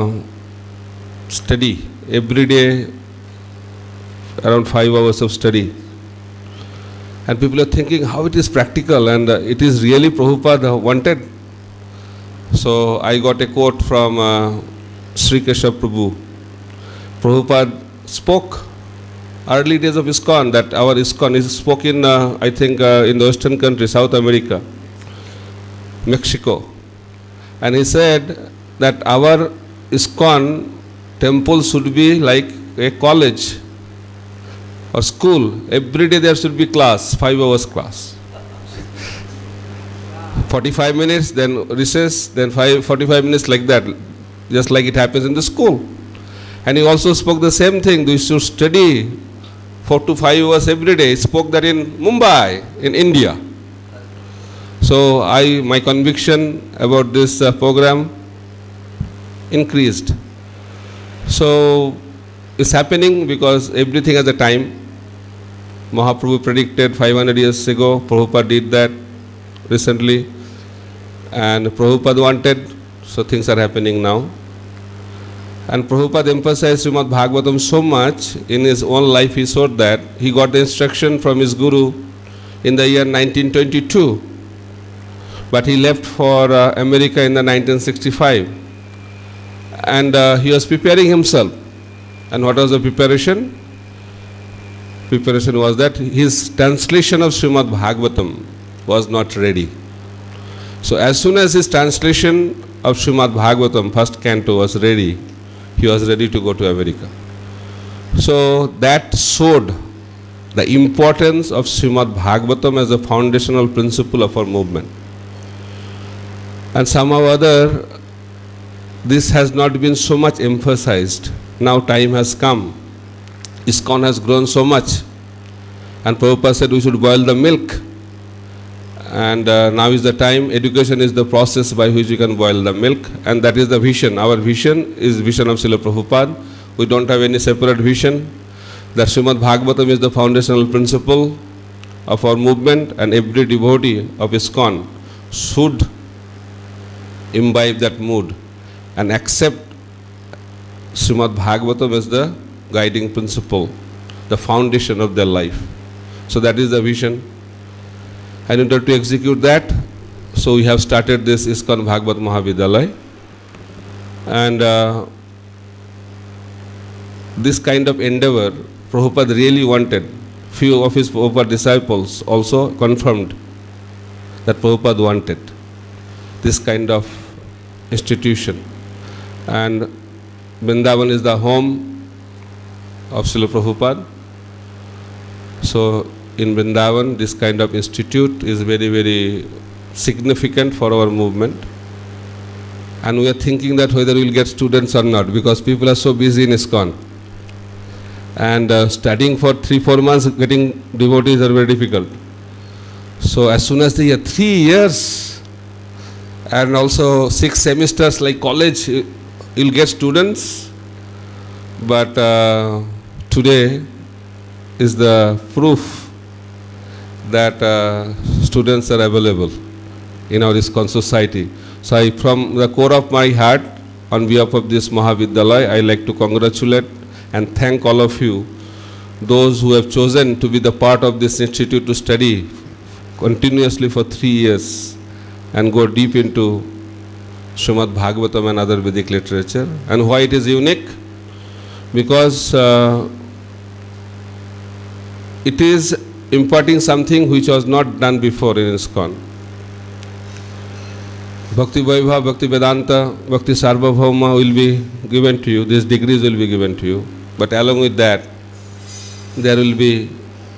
study, every day around 5 hours of study, and people are thinking how it is practical and it is really Prabhupada wanted. So I got a quote from Sri Keshav Prabhu. Prabhupada spoke early days of ISKCON, that our ISKCON is spoken, I think, in the Western countries, South America, Mexico. And he said that our ISKCON temple should be like a college or school. Every day there should be class, 5 hours class. 45 minutes, then recess, then 45 minutes, like that, just like it happens in the school. And he also spoke the same thing, we should study 4 to 5 hours every day. He spoke that in Mumbai, in India. So my conviction about this program increased. So it's happening because everything has a time. Mahaprabhu predicted 500 years ago, Prabhupada did that recently, and Prabhupada wanted, so things are happening now. And Prabhupada emphasized Srimad Bhagavatam so much in his own life. He showed that he got the instruction from his guru in the year 1922, but he left for America in the 1965, and he was preparing himself. And what was the preparation? Preparation was that his translation of Srimad Bhagavatam was not ready. So as soon as his translation of Srimad Bhagavatam, first canto, was ready, he was ready to go to America. So that showed the importance of Srimad Bhagavatam as a foundational principle of our movement. And somehow or other, this has not been so much emphasized. Now time has come. ISKCON has grown so much. And Prabhupada said we should boil the milk. And now is the time. Education is the process by which we can boil the milk. And that is the vision. Our vision is vision of Srila Prabhupada. We don't have any separate vision. That Srimad Bhagavatam is the foundational principle of our movement, and every devotee of ISKCON should imbibe that mood and accept Srimad Bhagavatam as the guiding principle, the foundation of their life. So that is the vision. And in order to execute that, so we have started this ISKCON Bhagavata Mahavidyalaya. And this kind of endeavor, Prabhupada really wanted. Few of his Prabhupada disciples also confirmed that Prabhupada wanted this kind of institution. And Vrindavan is the home of Srila Prabhupada. So in Vrindavan, this kind of institute is very, very significant for our movement. And we are thinking that whether we will get students or not, because people are so busy in ISKCON. And studying for 3-4 months, getting devotees are very difficult. So as soon as they are 3 years and also 6 semesters like college, you'll get students. But today is the proof that students are available in our ISKCON society. So from the core of my heart, on behalf of this Mahavidyalaya, I like to congratulate and thank all of you, those who have chosen to be the part of this institute to study continuously for 3 years and go deep into Srimad Bhagavatam and other Vedic literature. And why it is unique? Because it is imparting something which was not done before in ISKCON. Bhakti Vaibhav, Bhakti Vedanta, Bhakti Sarvabhauma will be given to you, these degrees will be given to you. But along with that, there will be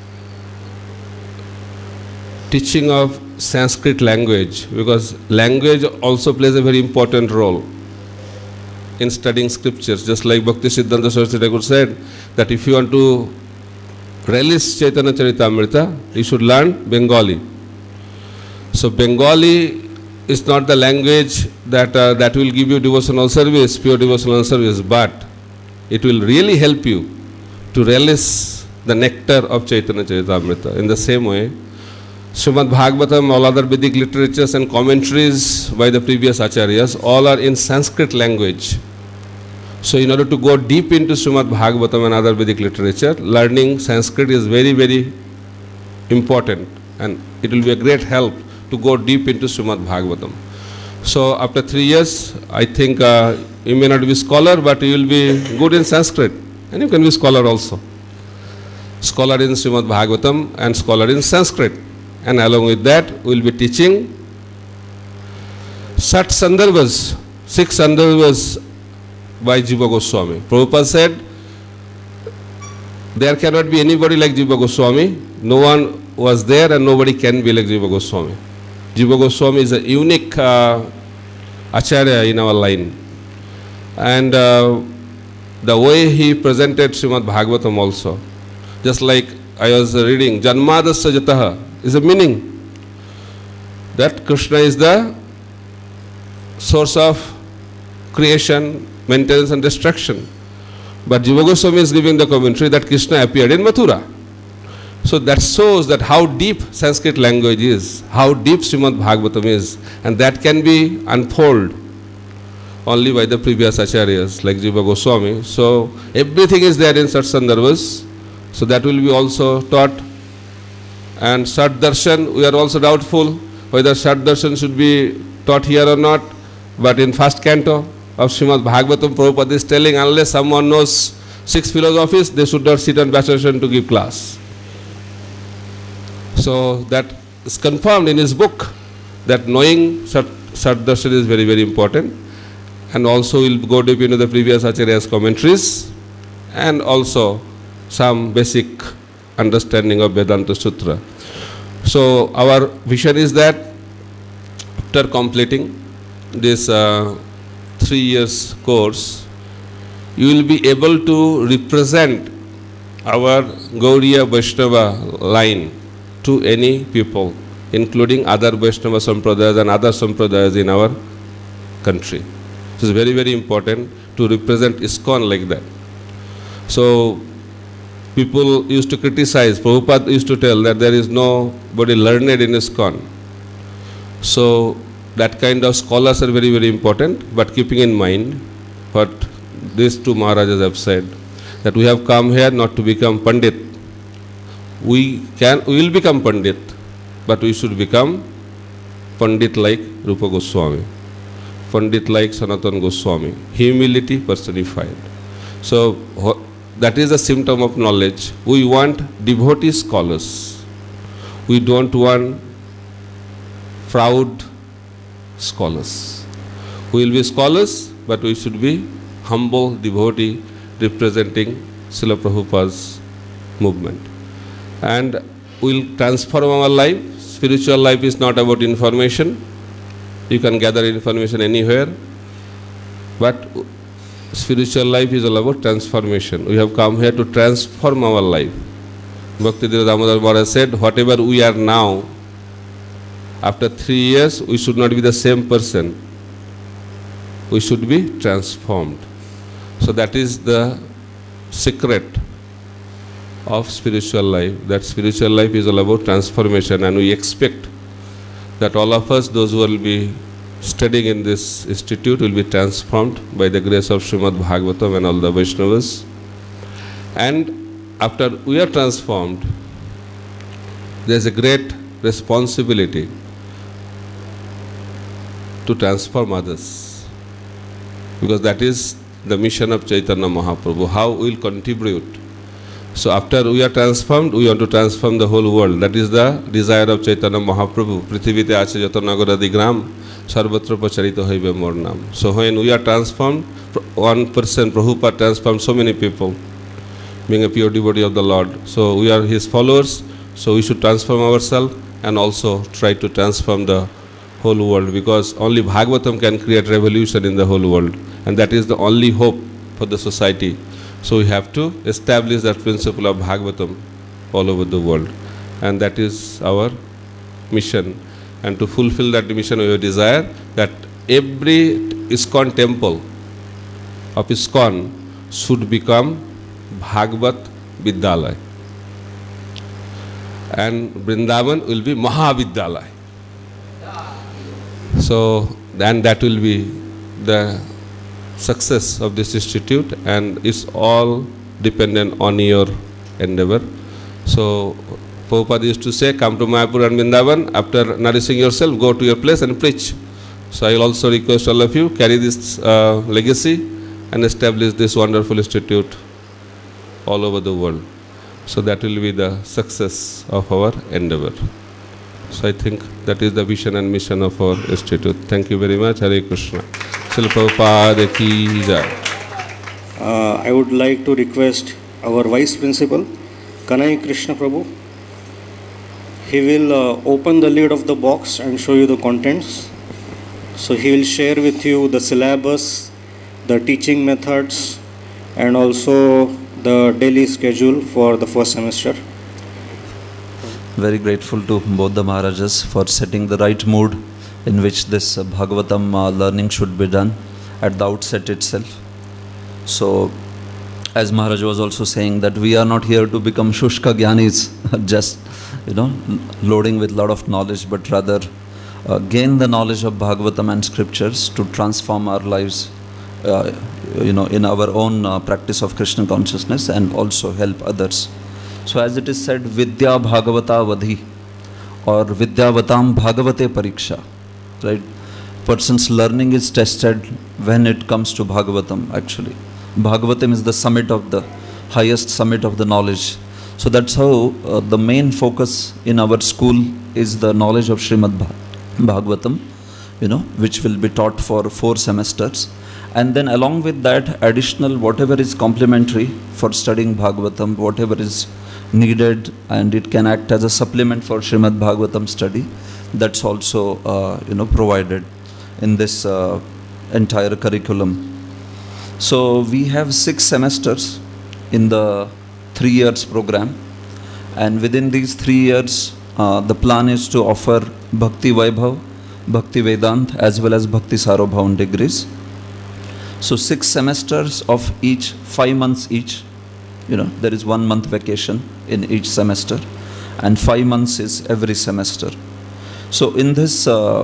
teaching of Sanskrit language, because language also plays a very important role. in studying scriptures. Just like Bhakti Siddhanta Saraswati Thakur said, that if you want to relish Chaitanya Charitamrita, you should learn Bengali. So Bengali is not the language that will give you devotional service, pure devotional service, but it will really help you to relish the nectar of Chaitanya Charitamrita. In the same way, Srimad Bhagavatam, all other Vedic literatures and commentaries by the previous acharyas, all are in Sanskrit language. So in order to go deep into Srimad Bhagavatam and other Vedic literature, learning Sanskrit is very, very important, and it will be a great help to go deep into Srimad Bhagavatam. So after 3 years, I think you may not be scholar, but you will be good in Sanskrit, and you can be scholar also. Scholar in Srimad Bhagavatam and scholar in Sanskrit. And along with that, we will be teaching Sat Sandarbhas, 6 Sandarbhas by Jiva Goswami. Prabhupada said, there cannot be anybody like Jiva Goswami. No one was there and nobody can be like Jiva Goswami. Jiva Goswami is a unique acharya in our line. And the way he presented Srimad Bhagavatam also, just like I was reading, Janmadasya Jataha is a meaning that Krishna is the source of creation, maintenance and destruction. But Jiva Goswami is giving the commentary that Krishna appeared in Mathura. So that shows that how deep Sanskrit language is, how deep Srimad Bhagavatam is, and that can be unfolded only by the previous acharyas like Jiva Goswami. So everything is there in Sat Sandarbhas. So that will be also taught. And Sat Darshan, we are also doubtful whether Sat Darshan should be taught here or not. But in first canto of Srimad Bhagavatam, Prabhupada is telling, unless someone knows 6 philosophies, they should not sit on Vachasan to give class. So that is confirmed in his book, that knowing Sat Darshan is very, very important. And also we'll go deep into the previous Acharya's commentaries, and also some basic understanding of Vedanta Sutra. So our vision is that after completing this 3 years course, you will be able to represent our Gauriya Vaishnava line to any people, including other Vaishnava Sampradayas and other Sampradayas in our country. It is very, very important to represent ISKCON like that. So people used to criticize, Prabhupada used to tell that there is nobody learned in ISKCON. So that kind of scholars are very, very important, but keeping in mind what these two Maharajas have said, that we have come here not to become Pandit. We will become Pandit, but we should become Pandit like Rupa Goswami, Pandit like Sanatana Goswami, humility personified. So that is a symptom of knowledge. We want devotee scholars. We don't want proud scholars. We will be scholars, but we should be humble devotee representing Srila Prabhupada's movement. And we will transform our life. Spiritual life is not about information. You can gather information anywhere. But spiritual life is all about transformation. We have come here to transform our life. Bhaktivedanta Damodar Maharaj said, whatever we are now, after 3 years, we should not be the same person. We should be transformed. So that is the secret of spiritual life. That spiritual life is all about transformation, and we expect that all of us, those who will be studying in this institute, will be transformed by the grace of Srimad Bhagavatam and all the Vaishnavas. And after we are transformed, there is a great responsibility to transform others, because that is the mission of Chaitanya Mahaprabhu, how we will contribute. So after we are transformed, we want to transform the whole world. That is the desire of Chaitanya Mahaprabhu. Prithivite ache jato nagaradi gram, sarvatra pacharito hoibe mor nam. So when we are transformed, one person, Prabhupada transformed so many people, being a pure devotee of the Lord. So we are his followers, so we should transform ourselves and also try to transform the whole world, because only Bhagavatam can create revolution in the whole world. and that is the only hope for the society. So we have to establish that principle of Bhagavatam all over the world, and that is our mission. And to fulfill that mission, we desire that every ISKCON temple of ISKCON should become Bhagavat Vidyalaya, and Vrindavan will be Mahavidhyalaya. So then that will be the success of this institute, and it's all dependent on your endeavor. So Prabhupada used to say, come to Mayapur and Vrindavan, after nourishing yourself, go to your place and preach. So I will also request all of you, carry this legacy and establish this wonderful institute all over the world. So that will be the success of our endeavor. So I think that is the vision and mission of our institute. Thank you very much. Hare Krishna. Srila Prabhupada ki jai. I would like to request our Vice Principal, Kanai Krishna Prabhu. He will open the lid of the box and show you the contents. So he will share with you the syllabus, the teaching methods, and also the daily schedule for the first semester. Very grateful to both the Maharajas for setting the right mood in which this Bhagavatam learning should be done at the outset itself. So, as Maharaj was also saying, that we are not here to become Shushka Gyanis, just, loading with a lot of knowledge, but rather gain the knowledge of Bhagavatam and scriptures to transform our lives, in our own practice of Krishna consciousness, and also help others. So as it is said, Vidya Bhagavata Vadhi, or Vidyavatam Bhagavate Pariksha, right? Person's learning is tested when it comes to Bhagavatam, actually. Bhagavatam is the summit of the highest summit of the knowledge. So that's how the main focus in our school is the knowledge of Srimad Bhagavatam, which will be taught for 4 semesters. And then along with that, additional whatever is complementary for studying Bhagavatam, whatever is needed, and it can act as a supplement for Srimad Bhagavatam study, that's also provided in this entire curriculum. So we have 6 semesters in the 3 years program, and within these 3 years the plan is to offer Bhakti Vaibhav, Bhakti Vedant, as well as Bhakti Sarvabhaum degrees. So 6 semesters of each, 5 months each. There is 1 month vacation in each semester, and 5 months is every semester. So in this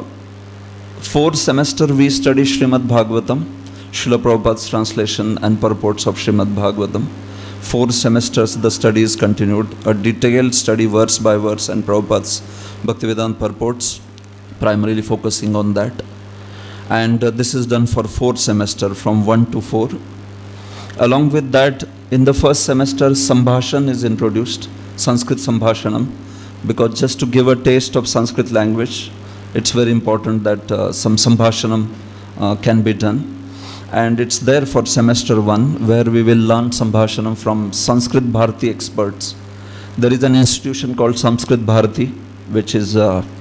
4th semester we study Srimad Bhagavatam, Srila Prabhupada's translation and purports of Srimad Bhagavatam. 4 semesters the study is continued, a detailed study verse by verse, and Prabhupada's Bhaktivedanta purports, primarily focusing on that. And this is done for 4 semesters from 1 to 4. Along with that, in the first semester, Sambhashan is introduced, Sanskrit Sambhashanam, because just to give a taste of Sanskrit language, it's very important that some Sambhashanam can be done. And it's there for semester 1, where we will learn Sambhashanam from Sanskrit Bharati experts. There is an institution called Sanskrit Bharati, which is,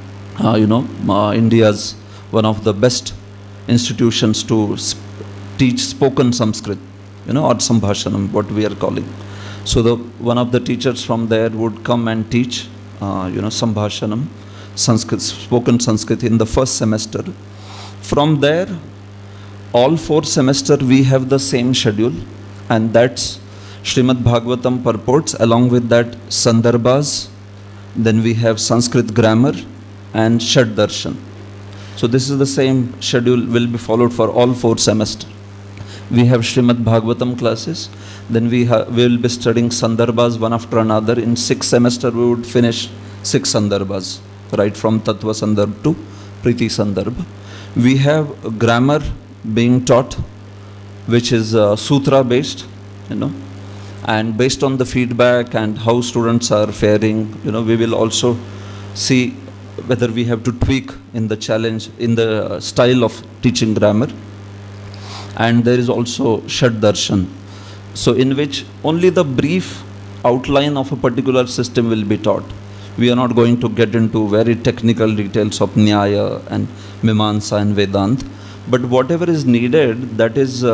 India's one of the best institutions to teach spoken Sanskrit, or Sambhashanam, what we are calling. So one of the teachers from there would come and teach, Sambhashanam, Sanskrit, spoken Sanskrit in the first semester. From there, all 4 semesters we have the same schedule, and that's Srimad Bhagavatam purports, along with that Sandarbhas, then we have Sanskrit grammar and Shad Darshan. So this is the same schedule will be followed for all 4 semesters. We have Srimad Bhagavatam classes, then we will be studying Sandarbhas one after another. In 6 semesters we would finish 6 Sandarbhas, right from Tattva Sandarbha to Priti Sandarbha. We have grammar being taught, which is sutra based, and based on the feedback and how students are faring, we will also see whether we have to tweak in the challenge, in the style of teaching grammar. And there is also Shad Darshan, so in which only the brief outline of a particular system will be taught. We are not going to get into very technical details of Nyaya and Mimamsa and Vedanta, But whatever is needed, that is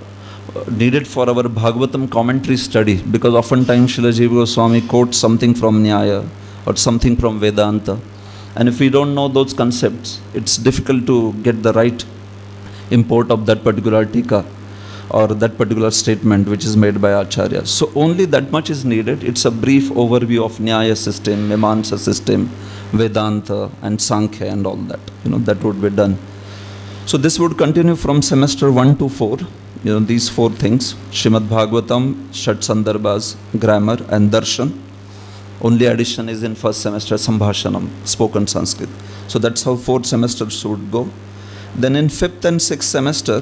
needed for our Bhagavatam commentary study, because oftentimes Srila Jiva Goswami quotes something from Nyaya or something from Vedanta. And if we don't know those concepts, it's difficult to get the right import of that particular tika or that particular statement which is made by Acharya. So only that much is needed. It's a brief overview of Nyaya system, Mimamsa system, Vedanta and Sankhya and all that. That would be done. So this would continue from semester 1 to 4. These 4 things: Srimad Bhagavatam, Shat Sandarbhas, grammar and darshan. Only addition is in first semester, Sambhashanam, spoken Sanskrit. So that's how 4 semesters would go. Then in 5th and 6th semester,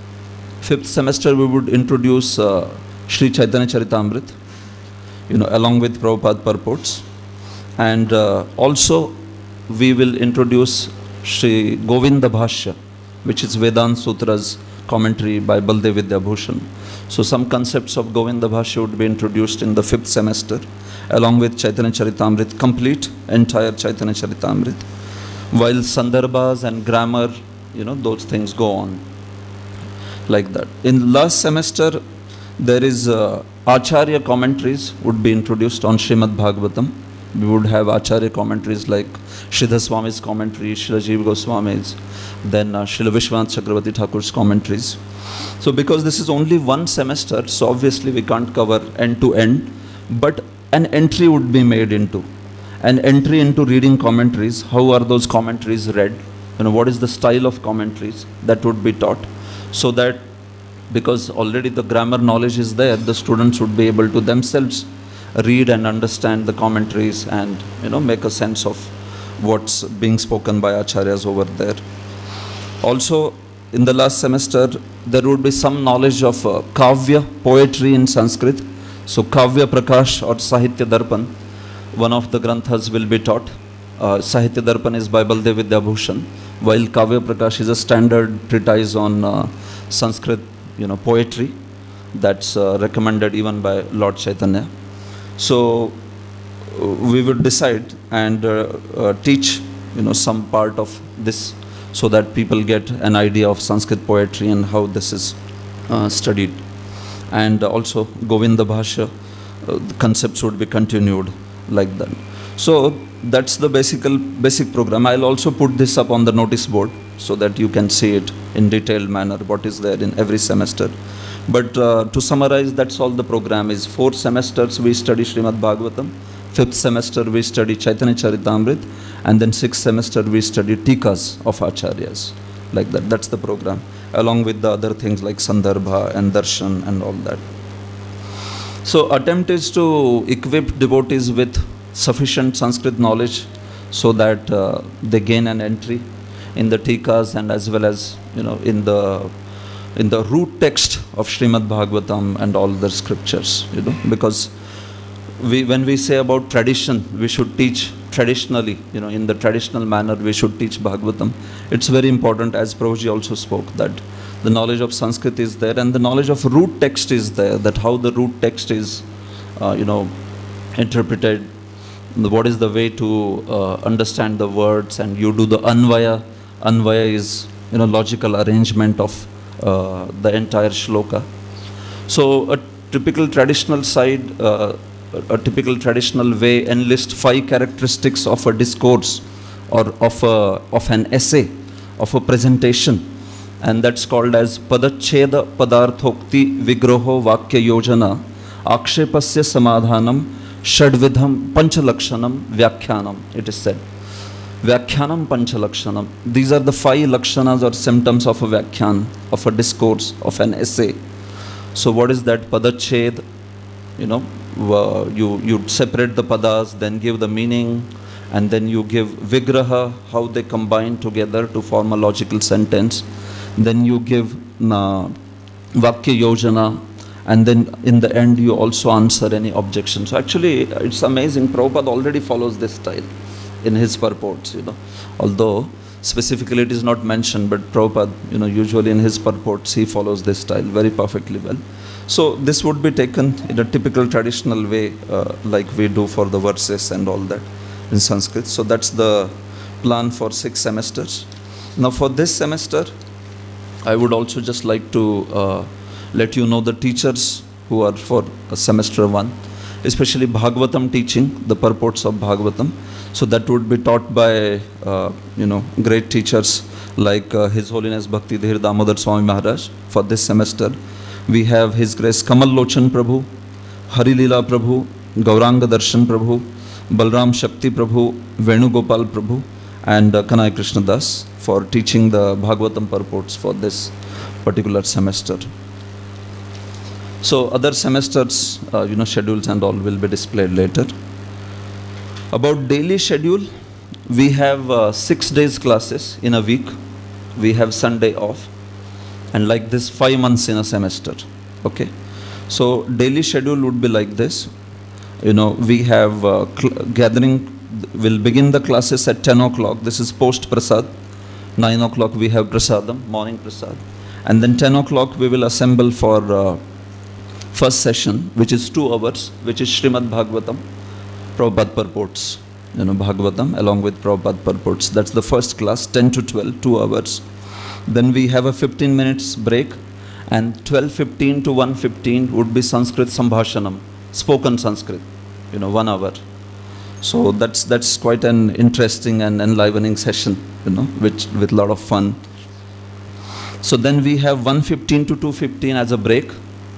5th semester we would introduce Sri Chaitanya Charitamrita, along with Prabhupada purports. And also we will introduce Sri Govinda Bhashya, which is Vedanta Sutras commentary by Baldev Vidyabhushan. So some concepts of Govinda Bhashya would be introduced in the 5th semester, along with Chaitanya Charitamrita, complete entire Chaitanya Charitamrita. While Sandarbhas and grammar, those things go on like that. In last semester, there is Acharya commentaries would be introduced on Srimad Bhagavatam. We would have Acharya commentaries like Sridhar Swami's commentary, Srila Jiva Goswami's, then Srila Vishwanath Chakravarti Thakur's commentaries. So because this is only 1 semester, so obviously we can't cover end to end, but an entry would be made into. An entry into reading commentaries. How are those commentaries read? What is the style of commentaries that would be taught? So that, because already the grammar knowledge is there, the students would be able to themselves read and understand the commentaries and make a sense of what's being spoken by acharyas over there. Also, in the last semester, there would be some knowledge of kavya, poetry in Sanskrit. So Kavya Prakash or Sahitya Darpan, one of the granthas will be taught. Sahitya Darpan is by Baldev Vidyabhushan, while Kavya Prakash is a standard treatise on Sanskrit, poetry, that's recommended even by Lord Chaitanya. So we would decide and teach, some part of this, so that people get an idea of Sanskrit poetry and how this is studied. And also Govinda Bhashya, the concepts would be continued like that. So that's the basic program. I'll also put this up on the notice board so that you can see it in detailed manner, what is there in every semester. But to summarize, that's all the program is. 4 semesters we study Srimad Bhagavatam, 5th semester we study Chaitanya Charitamrita, and then 6th semester we study Tikas of Acharyas. Like that, that's the program, along with the other things like Sandarbha and Darshan and all that. So attempt is to equip devotees with sufficient Sanskrit knowledge so that they gain an entry in the Tikas and as well as, in the root text of Srimad Bhagavatam and all the scriptures, because when we say about tradition, we should teach traditionally, in the traditional manner, we should teach Bhagavatam. It's very important, as Prabhuji also spoke, that the knowledge of Sanskrit is there and the knowledge of root text is there, that how the root text is, interpreted, what is the way to understand the words, and you do the Anvaya. Anvaya is, logical arrangement of the entire shloka. So a typical traditional side, a typical traditional way enlist 5 characteristics of a discourse or of an essay, of a presentation, and that's called as Padacheda Padarthokti Vigroho Vakya Yojana Akshepasya Samadhanam Shadvidham Panchalakshanam Vyakhyanam, it is said. Vyakhyanam Panchalakshanam. These are the 5 lakshanas or symptoms of a vyakhyan, of a discourse, of an essay. So what is that? Padached, you separate the padas, then give the meaning, and then you give vigraha, how they combine together to form a logical sentence. Then you give vakya yojana, and then in the end you also answer any objections. So actually it's amazing, Prabhupada already follows this style in his purports, although specifically it is not mentioned, but Prabhupada, usually in his purports he follows this style very perfectly well. So this would be taken in a typical traditional way, like we do for the verses and all that in Sanskrit. So that's the plan for 6 semesters. Now for this semester, I would also just like to let you know the teachers who are for semester 1, especially Bhagavatam teaching, the purports of Bhagavatam. So that would be taught by, great teachers like His Holiness Bhakti Dhir Damodar Swami Maharaj for this semester. We have His Grace Kamal Lochan Prabhu, Hari Leela Prabhu, Gauranga Darshan Prabhu, Balram Shakti Prabhu, Venugopal Prabhu, and Kanai Krishna Das for teaching the Bhagavatam purports for this particular semester. So other semesters, schedules and all will be displayed later. About daily schedule, we have 6 days classes in a week. We have Sunday off, and like this 5 months in a semester. Okay, so daily schedule would be like this. We have gathering. We'll begin the classes at 10 o'clock. This is post Prasad. 9 o'clock we have Prasadam, morning Prasad, and then 10 o'clock we will assemble for first session, which is 2 hours, which is Srimad Bhagavatam, Prabhupada purports. Bhagavatam along with Prabhupada purports. That's the first class, 10 to 12, 2 hours. Then we have a 15 minutes break, and 12:15 to 1:15 would be Sanskrit Sambhashanam, spoken Sanskrit, 1 hour. So that's quite an interesting and enlivening session, with a lot of fun. So then we have 1:15 to 2:15 as a break.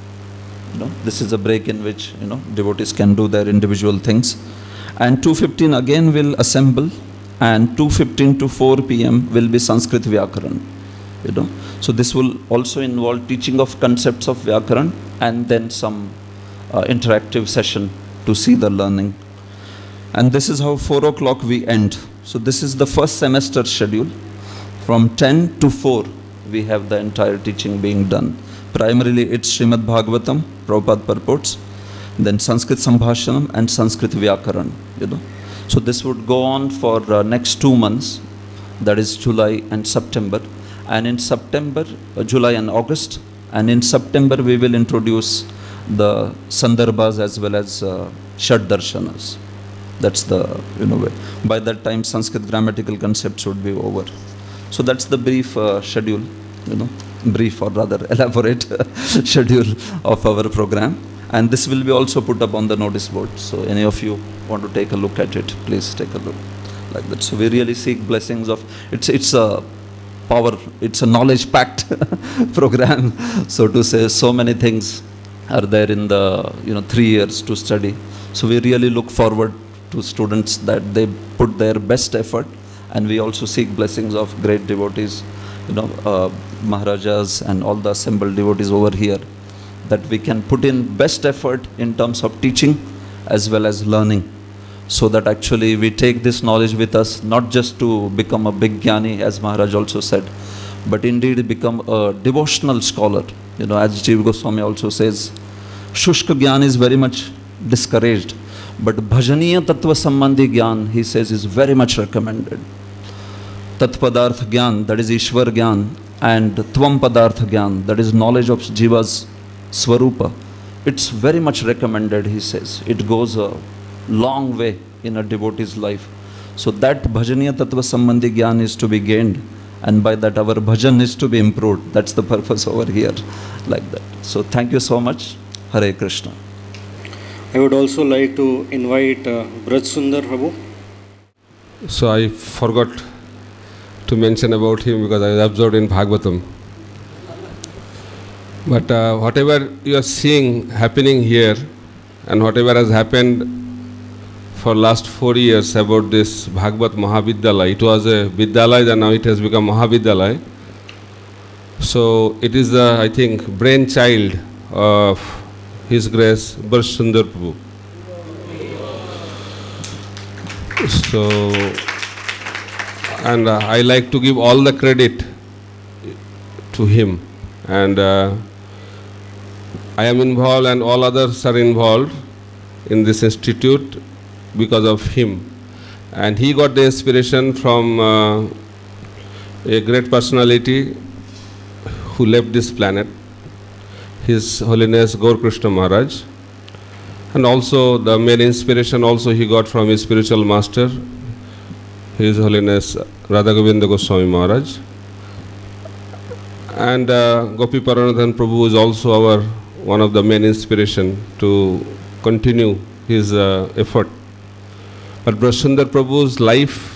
This is a break in which devotees can do their individual things. And 2:15 again will assemble, and 2:15 to 4 p.m. will be Sanskrit Vyakaran. So this will also involve teaching of concepts of Vyakaran, and then some interactive session to see the learning. And this is how 4 o'clock we end. So this is the first semester schedule. From 10 to 4 we have the entire teaching being done. Primarily it's Srimad Bhagavatam, Prabhupada purports, then Sanskrit Sambhashanam and Sanskrit Vyakaran. So this would go on for next 2 months, that is July and September. And in September, July and August, and in September we will introduce the Sandarbhas as well as Shad Darshanas. That's the, way. By that time Sanskrit grammatical concepts would be over. So that's the brief schedule, brief or rather elaborate schedule of our program. And this will be also put up on the notice board. So any of you want to take a look at it, please take a look like that. So we really seek blessings of, it's a power, it's a knowledge packed program, so to say. So many things are there in the 3 years to study. So we really look forward to students that they put their best effort, and we also seek blessings of great devotees, Maharajas and all the assembled devotees over here, that we can put in best effort in terms of teaching as well as learning, so that actually we take this knowledge with us, not just to become a big jnani, as Maharaj also said, but indeed become a devotional scholar. As Jiva Goswami also says, Shushka Gyan is very much discouraged, but Bhajaniya Tattva Sambandhi Gyan, he says, is very much recommended. Tat Padarth Gyan, that is Ishwar Gyan, and Tvam Padarth Gyan, that is knowledge of Jiva's Swarupa. It's very much recommended, he says. It goes a long way in a devotee's life. So that Bhajaniya Tattva Sambandhi Gyan is to be gained, and by that our bhajan is to be improved. That's the purpose over here, like that. So thank you so much. Hare Krishna. I would also like to invite Braj Sundar Prabhu. So I forgot to mention about him because I was absorbed in Bhagavatam. But whatever you are seeing happening here, and whatever has happened for last 4 years about this Bhagavata Mahavidyalaya, it was a Vidyalaya and now it has become Mahavidyalaya. So it is the, I think, brainchild of His Grace Braj Sundar Prabhu. So, and I like to give all the credit to him, and I am involved and all others are involved in this institute because of him. And he got the inspiration from a great personality who left this planet, His Holiness Gaur Krishna Maharaj. And also the main inspiration also he got from his spiritual master, His Holiness Radha Govinda Goswami Maharaj. And Gopi Paranathan Prabhu is also our one of the main inspiration to continue his effort. But Brasundar Prabhu's life,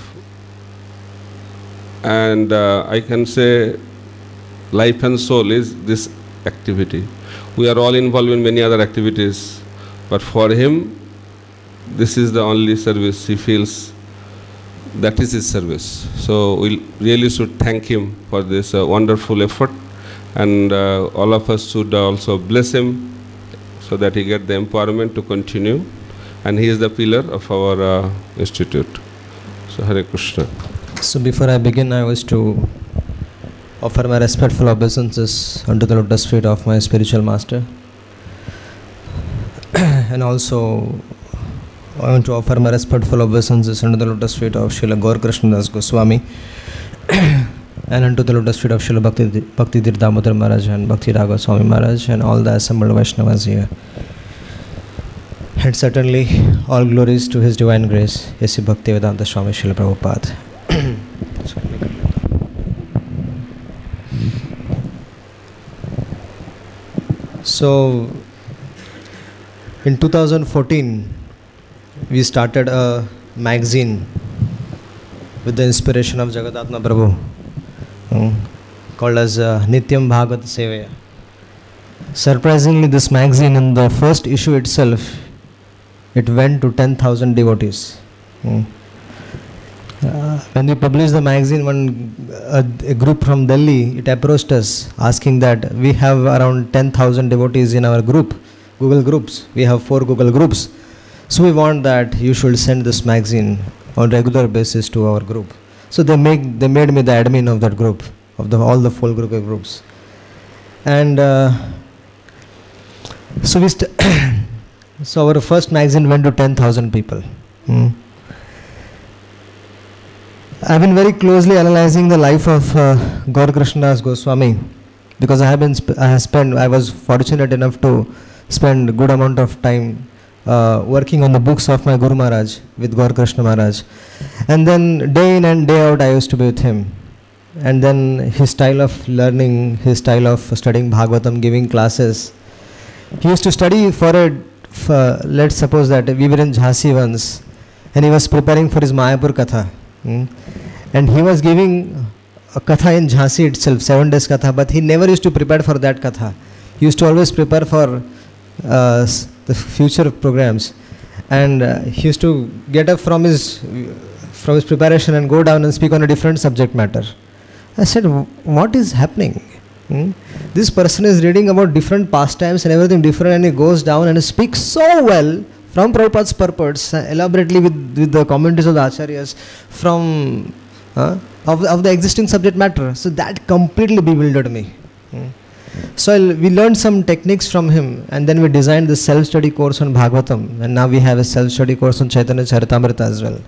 and I can say life and soul, is this activity. We are all involved in many other activities, but for him, this is the only service he feels that is his service. So we really should thank him for this wonderful effort, and all of us should also bless him so that he get the empowerment to continue. And he is the pillar of our institute. So Hare Krishna. So before I begin, I wish to offer my respectful obeisances unto the lotus feet of my spiritual master. And also I want to offer my respectful obeisances unto the lotus feet of Srila Gaur Krishnadas Goswami and unto the lotus feet of Srila Bhakti Damodar Maharaj and Bhakti Raghav Swami Maharaj and all the assembled Vaishnavas here. And certainly all glories to His Divine Grace, A.C. Bhaktivedanta Swami Srila Prabhupada. So in 2014 we started a magazine with the inspiration of Jagadatma Prabhu called as Nityam Bhagavata Sevaya. Surprisingly, this magazine in the first issue itself, it went to 10,000 devotees. When we published the magazine, a group from Delhi, it approached us asking that we have around 10,000 devotees in our group, Google groups. We have 4 Google groups. So we want that you should send this magazine on regular basis to our group. So they made me the admin of that group, of all the 4 Google groups. And so our first magazine went to 10,000 people. I've been very closely analyzing the life of Gaur Krishnadas Goswami, because I was fortunate enough to spend a good amount of time working on the books of my Guru Maharaj with Gaur Krishna Maharaj. And then day in and day out I used to be with him. And then his style of learning, his style of studying Bhagavatam, giving classes. He used to study let's suppose that we were in Jhansi once and he was preparing for his Mayapur Katha. And he was giving a Katha in Jhansi itself, 7 days Katha, but he never used to prepare for that Katha. He used to always prepare for the future programs. And he used to get up from his preparation and go down and speak on a different subject matter. I said, what is happening? This person is reading about different pastimes and everything different, and he goes down and speaks so well from Prabhupada's purports, elaborately with the commentaries of the Acharyas from of the existing subject matter. So that completely bewildered me. So we learned some techniques from him, and then we designed the self-study course on Bhagavatam, and now we have a self-study course on Chaitanya Charitamrita as well.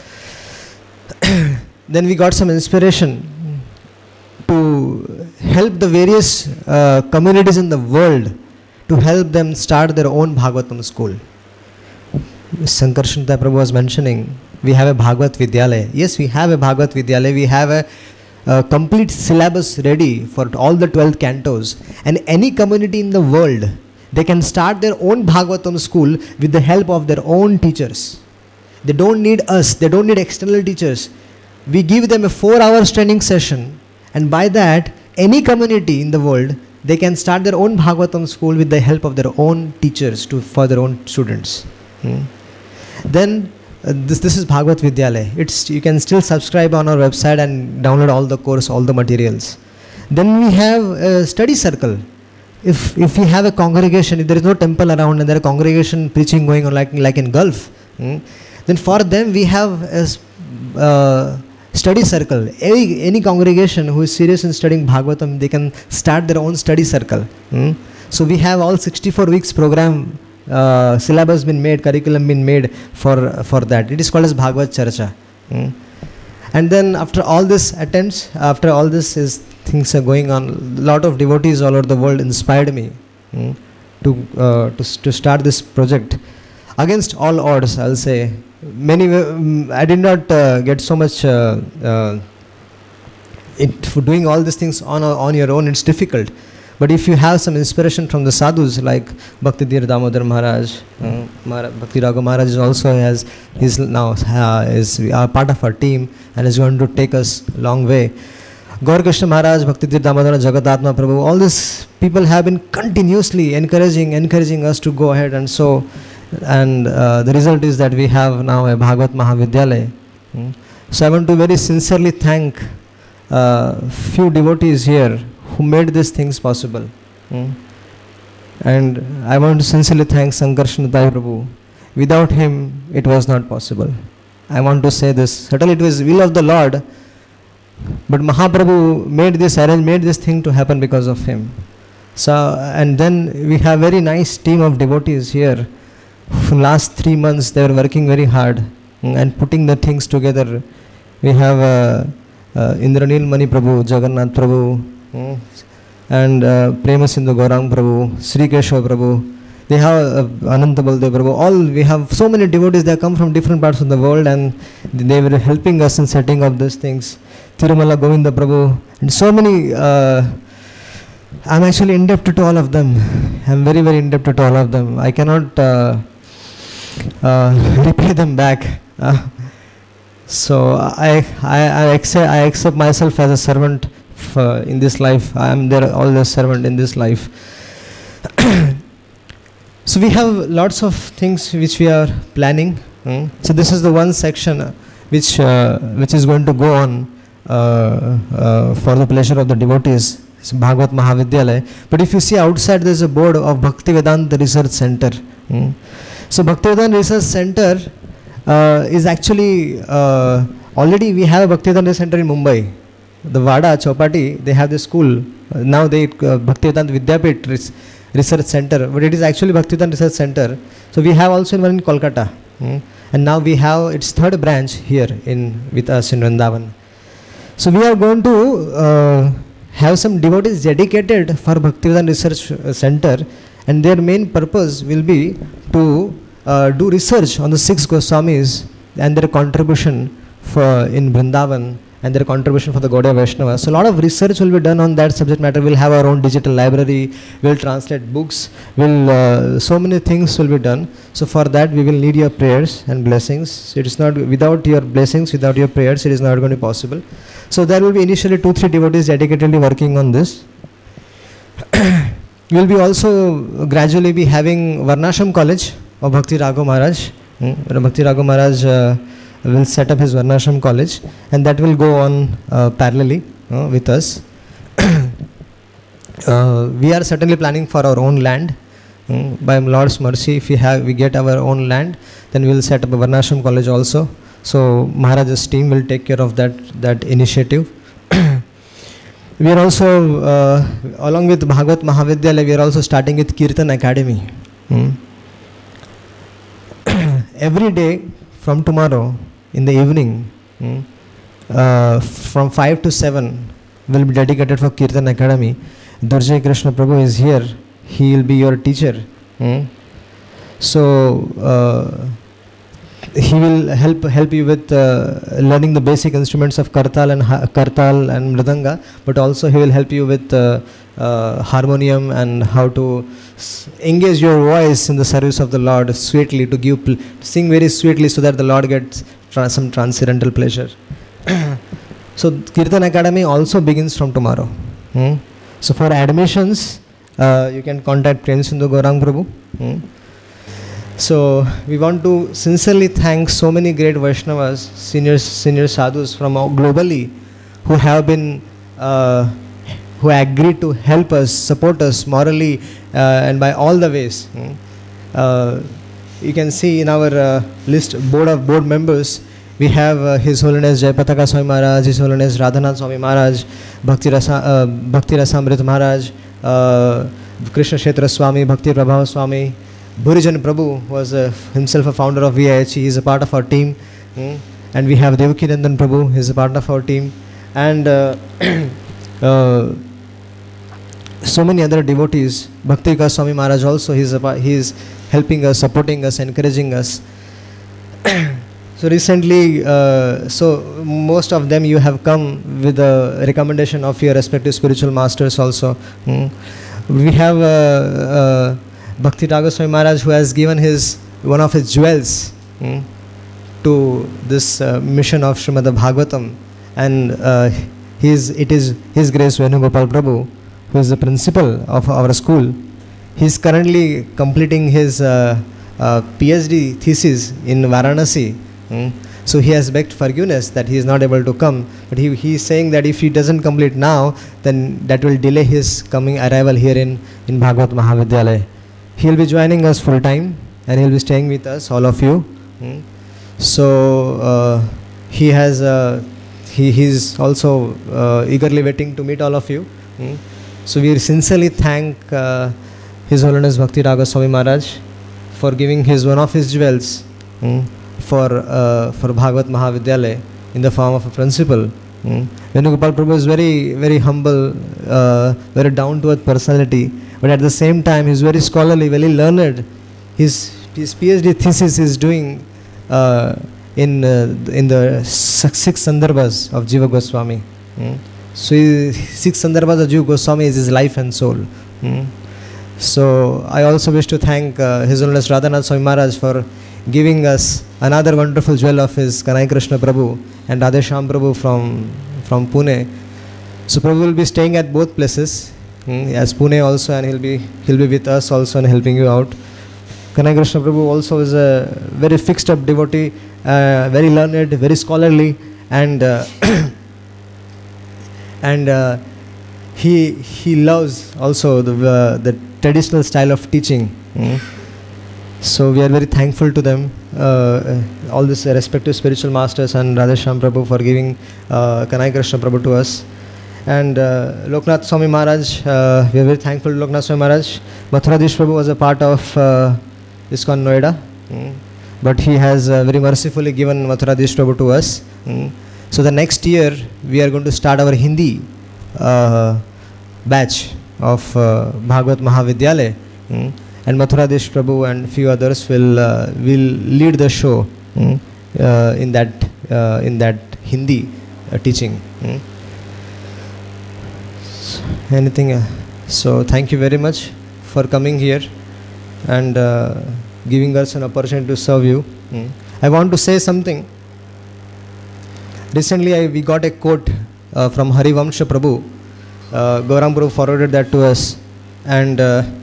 Then we got some inspiration to help the various communities in the world, to help them start their own Bhagavatam school. Sankarshan Prabhu was mentioning, we have a Bhagavat Vidyalaya. Yes, we have a Bhagavat Vidyalaya. We have a complete syllabus ready for all the 12 cantos. And any community in the world, they can start their own Bhagavatam school with the help of their own teachers. They don't need us. They don't need external teachers. We give them a 4-hour training session. And by that, any community in the world, they can start their own Bhagavatam school with the help of their own teachers for their own students. Then this is Bhagavat Vidyalaya. You can still subscribe on our website and download all the course, all the materials. Then we have a study circle. If we have a congregation, if there is no temple around and there is a congregation preaching going on like in Gulf, then for them we have a study circle. Any congregation who is serious in studying Bhagavatam, they can start their own study circle. So we have all 64 weeks program, syllabus been made, curriculum been made for that. It is called as Bhagavat Charcha. And then after all this attempts, after all this things are going on, a lot of devotees all over the world inspired me to start this project. Against all odds, I'll say, I did not get so much for doing all these things on your own, it's difficult. But if you have some inspiration from the sadhus like Bhakti Dhir Damodar Maharaj, Bhakti Raghu Maharaj is also is now is part of our team and is going to take us a long way. Gaur Krishna Maharaj, Bhakti Dhir Damodar, Jagatatma Prabhu, all these people have been continuously encouraging us to go ahead, and so, and the result is that we have now a Bhagavata Mahavidyalaya. So I want to very sincerely thank few devotees here who made these things possible. And I want to sincerely thank Sankarshan Tai Prabhu. Without him, it was not possible. I want to say this. Certainly it was will of the Lord, but Mahaprabhu made this thing to happen because of him. So, and then we have very nice team of devotees here. For last 3 months, they were working very hard and putting the things together. We have Indranil Mani Prabhu, Jagannath Prabhu, and Prema Sindhu Gaurang Prabhu, Sri Keshav Prabhu. They have Ananta Baldev Prabhu. All we have so many devotees. They come from different parts of the world, and they were helping us in setting up these things. Tirumala Govinda Prabhu, and so many. I'm actually indebted to all of them. I'm very, very indebted to all of them. I cannot repay them back. So I accept myself as a servant in this life. I am their always servant in this life. So we have lots of things which we are planning. So this is the one section which is going to go on for the pleasure of the devotees. It's Bhagavata Mahavidyalaya. But if you see outside, there is a board of Bhaktivedanta Research Center. So Bhaktivedanta Research Center is actually already we have a Bhaktivedanta Research Center in Mumbai. The Vada Chowpatty, they have the school. Now they Bhaktivedanta Vidyapit Research Center, but it is actually Bhaktivedanta Research Center. So we have also one in Kolkata, and now we have its third branch here with us in Vrindavan. So we are going to have some devotees dedicated for Bhaktivedanta Research Center, and their main purpose will be to do research on the 6 Goswamis and their contribution in Vrindavan and their contribution for the Gaudiya Vaishnava. So a lot of research will be done on that subject matter. We'll have our own digital library, we'll translate books, so many things will be done. So for that we will need your prayers and blessings. It is not, without your blessings, without your prayers, it is not going to be possible. So there will be initially 2-3 devotees dedicatedly working on this. We will be also gradually be having Varnashram College of Bhakti Raghu Maharaj. Bhakti Raghu Maharaj will set up his Varnashram College, and that will go on parallelly with us. We are certainly planning for our own land. By Lord's mercy, if we get our own land, then we will set up a Varnashram College also. So Maharaj's team will take care of that initiative. We are also, along with Bhagavata Mahavidyalaya, we are also starting with Kirtan Academy. Every day from tomorrow in the evening, from 5 to 7 will be dedicated for Kirtan Academy. Durjay Krishna Prabhu is here. He will be your teacher. So he will help you with learning the basic instruments of kartal and mridanga, but also he will help you with harmonium and how to engage your voice in the service of the Lord sweetly, to sing very sweetly so that the Lord gets some transcendental pleasure. So Kirtan Academy also begins from tomorrow. So for admissions, you can contact Prem Sindhu Gaurang Prabhu. So we want to sincerely thank so many great Vaishnavas, senior sadhus from globally who have been who agreed to help us, support us morally and by all the ways. You can see in our list board members, we have His Holiness Jayapataka Swami Maharaj, His Holiness Radhanath Swami Maharaj, Bhakti Rasamrit Maharaj, Krishna Kshetra Swami, Bhakti Prabhava Swami, Bhurijan Prabhu was himself a founder of VIH. He is a part of our team. And we have Devaki Nandan Prabhu, he is a part of our team. And so many other devotees. Bhakti Vikas Swami Maharaj also, he is helping us, supporting us, encouraging us. So recently, so most of them you have come with a recommendation of your respective spiritual masters also. We have Bhakti Thakur Swami Maharaj, who has given one of his jewels to this mission of Srimad Bhagavatam, and it is His Grace Venugopal Prabhu, who is the principal of our school. He is currently completing his PhD thesis in Varanasi. So he has begged forgiveness that he is not able to come, but he is saying that if he doesn't complete now, then that will delay his coming arrival here in Bhagavata Mahavidyalaya. He will be joining us full time, and he will be staying with us, all of you. So he is also eagerly waiting to meet all of you. So we sincerely thank His Holiness Bhakti Thakur Swami Maharaj for giving one of his jewels for Bhagavata Mahavidyalaya in the form of a principal. Venugopal Prabhu is very, very humble, very down-to-earth personality, but at the same time he is very scholarly, very learned. His PhD thesis is doing in the 6 Sandarbhas of Jiva Goswami. So 6 Sandarbhas of Jiva Goswami is his life and soul. So I also wish to thank His Holiness Radhanath Swami Maharaj for giving us another wonderful jewel of his Kanai Krishna Prabhu and Radhesham Prabhu from Pune. So Prabhu will be staying at both places, as Pune also, and he'll be with us also and helping you out. Kanai Krishna Prabhu also is a very fixed up devotee, very learned, very scholarly, and he loves also the traditional style of teaching. So we are very thankful to them, all these respective spiritual masters and Radhesham Prabhu for giving Kanai Krishna Prabhu to us. And Loknath Swami Maharaj, we are very thankful to Loknath Swami Maharaj. Mathuradish Prabhu was a part of ISKCON Noida, but he has very mercifully given Mathuradish Prabhu to us. So the next year we are going to start our Hindi batch of Bhagavata Mahavidyalaya, and Mathuradish Prabhu and few others will lead the show in that Hindi teaching. Anything? So thank you very much for coming here and giving us an opportunity to serve you. I want to say something. Recently we got a quote from Harivamsha Prabhu. Gaurang Prabhu forwarded that to us, and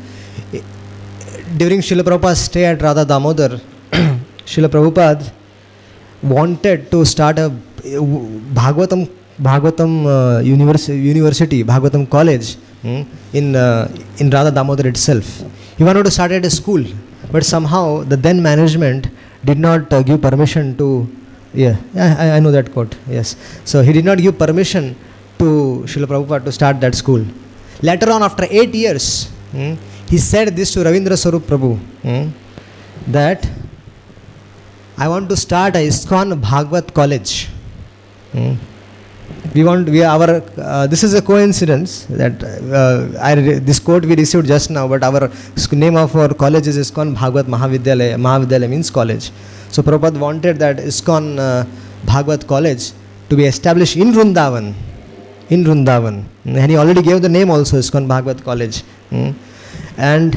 during Srila Prabhupada's stay at Radha Damodar, Srila Prabhupada wanted to start a Bhagavatam University, Bhagavatam College in Radha Damodar itself. He wanted to start at a school, but somehow the then management did not give permission to. I know that quote. Yes, so he did not give permission to Srila Prabhupada to start that school. Later on, after 8 years, he said this to Ravindra Sarup Prabhu, that I want to start a ISKCON Bhagavat College. This is a coincidence that this quote we received just now, but our name of our college is ISKCON Bhagavata Mahavidyalaya. Mahavidyalaya means college. So Prabhupada wanted that ISKCON Bhagavat College to be established in Vrindavan. And he already gave the name also, ISKCON Bhagavat College. And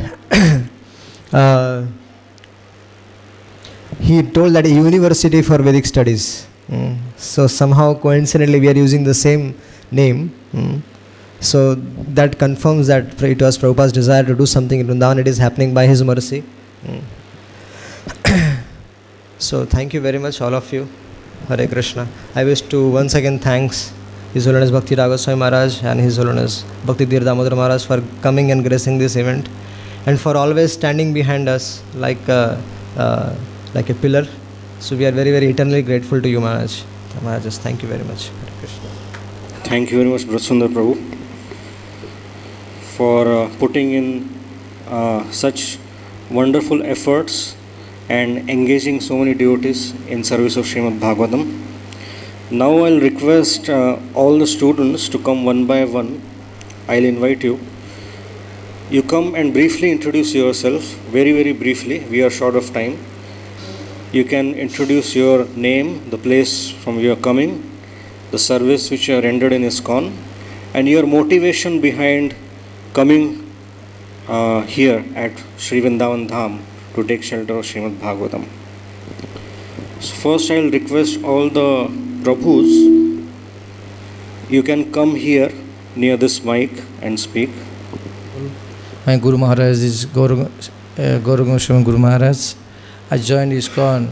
he told that a university for Vedic studies. So somehow coincidentally we are using the same name. So that confirms that it was Prabhupada's desire to do something in Vrindavan. It is happening by his mercy. So thank you very much, all of you. Hare Krishna. I wish to once again thanks His Holiness Bhakti Thakur Swami Maharaj and His Holiness Bhakti Dhir Damodar Maharaj for coming and gracing this event, and for always standing behind us like a pillar. So we are very, very eternally grateful to you, Maharaj. Maharaj, thank you very much. Hare Krishna. Thank you very much, Brajsundar Prabhu, for putting in such wonderful efforts and engaging so many devotees in service of Srimad Bhagavatam. Now I'll request all the students to come one by one. I'll invite you. You come and briefly introduce yourself, very, very briefly. We are short of time. you can introduce your name, the place from where you are coming, the service which you are rendered in ISKCON, and your motivation behind coming here at Sri Vrindavan Dham to take shelter of Srimad Bhagavatam. So first I will request all the Prabhus, you can come here near this mic and speak. My Guru Maharaj is Gaura Goswami Guru Maharaj. I joined ISKCON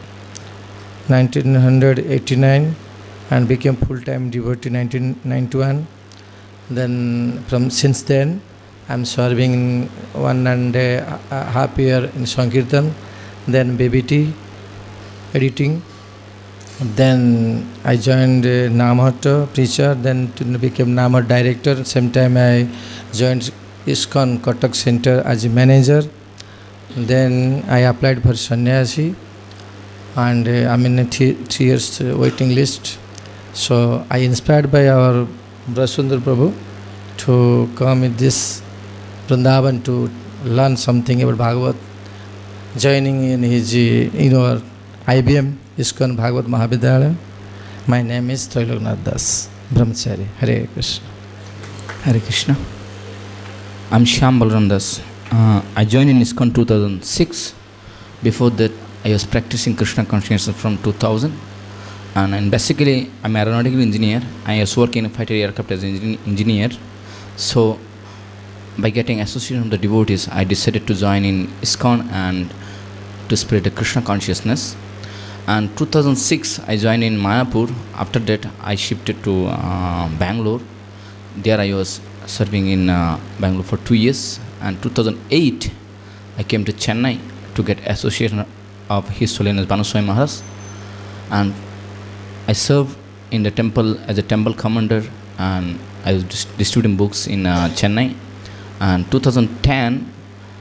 1989 and became full-time devotee 1991. Then since then I am serving 1.5 years in Sankirtan, then BBT editing. Then I joined Namhat preacher, then became Namhat director. Same time I joined ISKCON Cuttack Center as a manager. Then I applied for sannyasi and I'm in a 3 years waiting list. So I inspired by our Brasundar Prabhu to come in this Vrindavan to learn something about Bhagavat, joining in his IBM, ISKCON Bhagavata Mahavidyalaya. My name is Trailoknath Das, Brahmachari. Hare Krishna. Hare Krishna. I'm Shyam Balram Das. I joined in ISKCON 2006. Before that, I was practicing Krishna consciousness from 2000. And basically, I'm an aeronautical engineer. I was working in a fighter aircraft as an engineer. So, by getting association with the devotees, I decided to join in ISKCON and to spread the Krishna consciousness. And 2006, I joined in Mayapur. After that, I shifted to Bangalore. There I was serving in Bangalore for 2 years. And 2008, I came to Chennai to get association of His Holiness Banaswami Maharaj. And I served in the temple as a temple commander, and I was distributing books in Chennai. And 2010,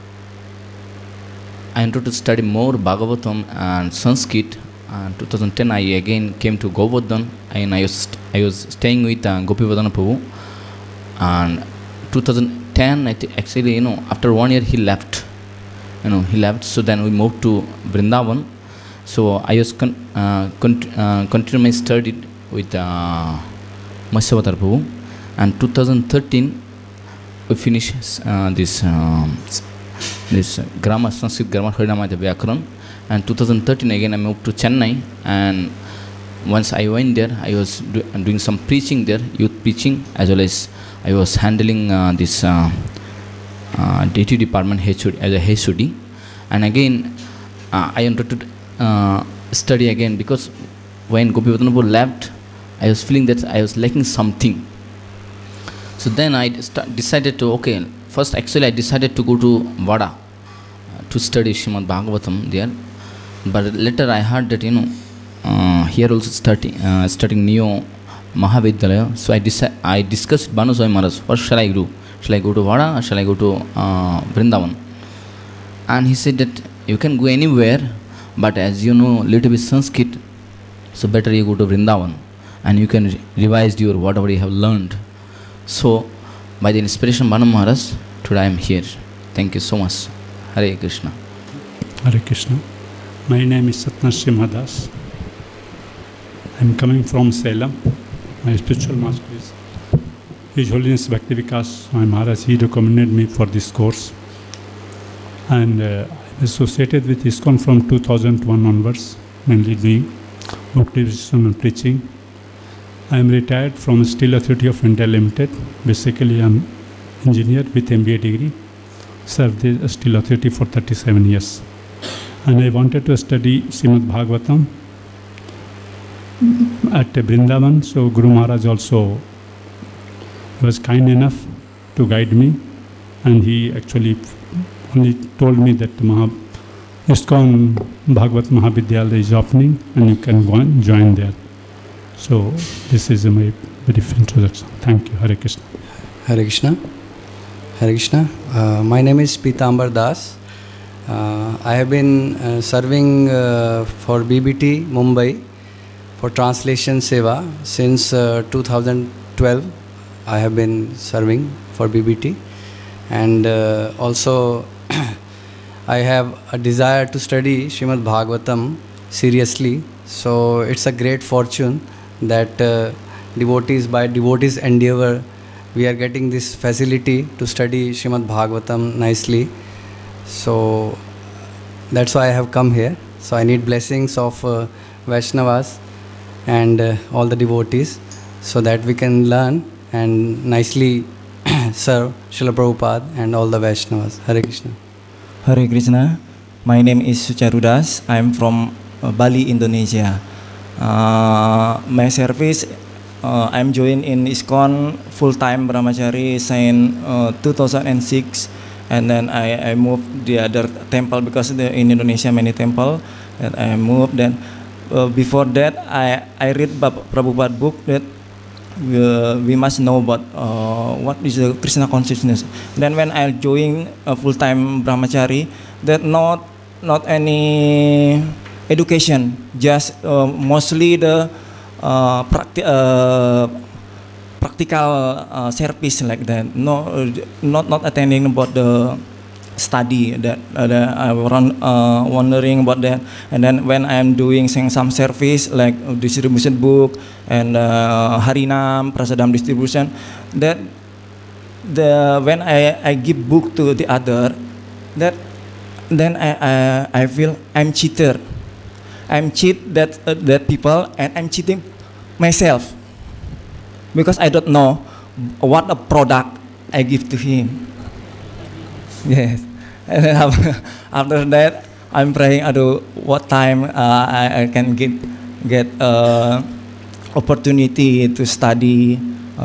I wanted to study more Bhagavatam and Sanskrit. And 2010, I again came to Govardhan, and I was staying with Gopivadana Prabhu. And 2010, actually, after 1 year he left. He left. So then we moved to Vrindavan. So I was continue my study with Mahavidhyalaya Prabhu. And 2013, we finished this grammar, Sanskrit grammar, Harinamaya Vyakaran. And 2013 again I moved to Chennai, and once I went there, I was doing some preaching there, youth preaching, as well as I was handling this DT department HOD, as a HOD. And again, I wanted to study again, because when Gopivadana Prabhu left, I was feeling that I was lacking something. So then I decided to, first actually I decided to go to Vada to study Srimad Bhagavatam there. But later I heard that, here also starting new Mahavidhyalaya. So I discussed with Banaswami Maharaj, what shall I do? Shall I go to Vada or shall I go to Vrindavan? And he said that you can go anywhere, but as you know little bit Sanskrit, so better you go to Vrindavan and you can revise your whatever you have learned. So by the inspiration of Banaswami Maharaj, today I am here. Thank you so much. Hare Krishna. Hare Krishna. My name is Satnasri Mahadas. I am coming from Salem. My spiritual master is His Holiness Bhakti Vikas Swami Maharaj. He recommended me for this course. And I am associated with ISKCON from 2001 onwards, mainly doing book division and preaching. I am retired from Steel Authority of India Limited. Basically, I am engineer with MBA degree. Served the Steel Authority for 37 years. And I wanted to study Srimad Bhagavatam at Vrindavan. So Guru Maharaj also was kind enough to guide me, and he actually only told me that ISKCON Bhagavata Mahavidyalaya is opening and you can go and join there. So this is my brief introduction. Thank you. Hare Krishna. Hare Krishna. Hare Krishna. My name is Pitambar Das. I have been serving for BBT Mumbai for translation seva since 2012. I have been serving for BBT, and also I have a desire to study Srimad Bhagavatam seriously. So it's a great fortune that by devotees endeavor, we are getting this facility to study Srimad Bhagavatam nicely. So that's why I have come here. So I need blessings of Vaishnavas and all the devotees, so that we can learn and nicely serve Srila Prabhupada and all the Vaishnavas. Hare Krishna. Hare Krishna. My name is Sucharudas. I am from Bali, Indonesia. My service, I am joined in ISKCON full-time brahmachari since 2006, and then I moved the other temple because in Indonesia many temple, and I moved. Then before that I read Prabhupada book that we must know about what is the Krishna consciousness. Then when I joined a full-time brahmachari, that not any education, just mostly the practical service like that. No, not attending about the study that I was wondering about that. And then when I am doing some service like distribution book and Harinam, Prasadam distribution, that when I give book to the other, that then I feel I'm cheater. I'm cheat that people, and I'm cheating myself because I don't know what a product I give to him. Yes, and then after that I'm praying, what time I can get opportunity to study,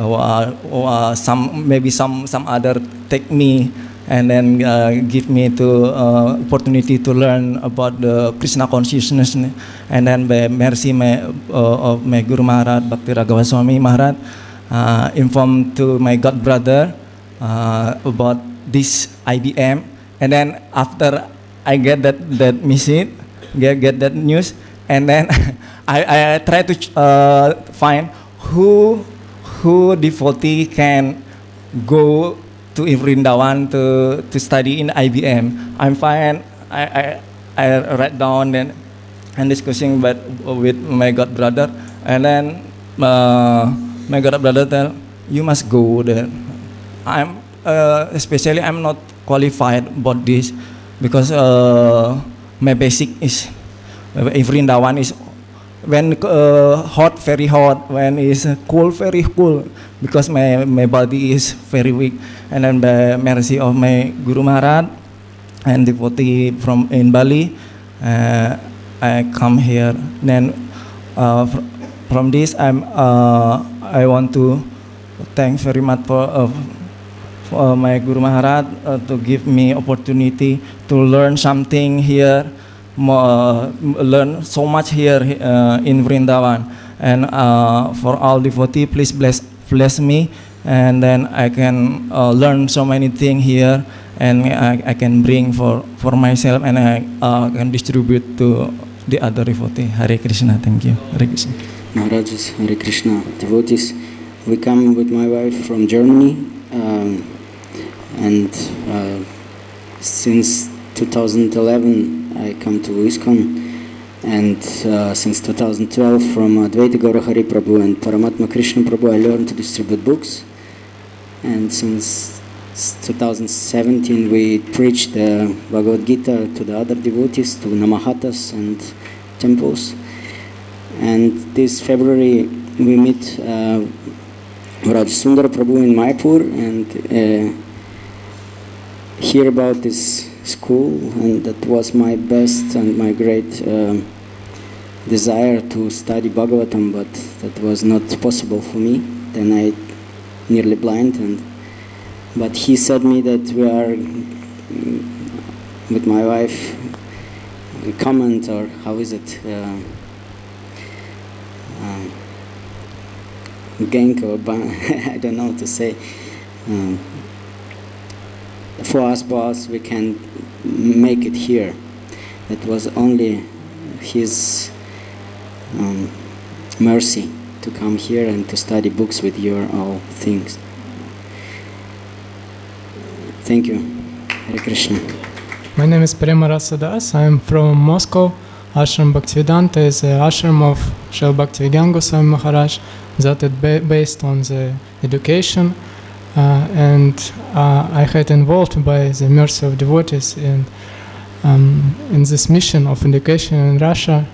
some other take me and then give me to opportunity to learn about the Krishna consciousness. And then by mercy of my Guru Maharaj Bhakti Raghava Swami Maharaj informed to my god brother about this IBM. And then after I get that message, get that news, and then I try to find who devotee can go to Vrindavan to study in IBM. I'm fine. I write down and discussing with my god brother, and then my god brother tell, you must go there. Especially I'm not qualified about this because my basic is Vrindavan is when hot, very hot, when is cool, very cool, because my body is very weak. And then by mercy of my Guru Maharaj and devotee from in Bali, I come here. Then from this I want to thank very much for my Guru Maharaj to give me opportunity to learn something here. Learn so much here in Vrindavan, and for all devotee, please bless me, and then I can learn so many things here, and I can bring for myself, and I can distribute to the other devotee. Hare Krishna. Thank you. Hare Krishna. Maharajas, Hare Krishna. Devotees, we come with my wife from Germany, and since 2011 I come to ISKCON, and since 2012 from Advaita Gaura Hari Prabhu and Paramatma Krishna Prabhu I learned to distribute books, and since 2017 we preach the Bhagavad Gita to the other devotees, to Namahatas and temples. And this February we meet Raj Sundara Prabhu in Mayapur and hear about this school, and that was my best and my great desire to study Bhagavatam, but that was not possible for me. Then I nearly blind, but he said me that we are with my wife comment, or how is it, gank or I don't know what to say. For us, boss, we can make it here. It was only his mercy to come here and to study books with your all things. Thank you. Hare Krishna. My name is Prema Rasadas. I am from Moscow. Ashram Bhaktivedanta is an ashram of Srila Bhaktivedanta Goswami Maharaj that is based on the education, and I had involved by the mercy of devotees in this mission of education in Russia.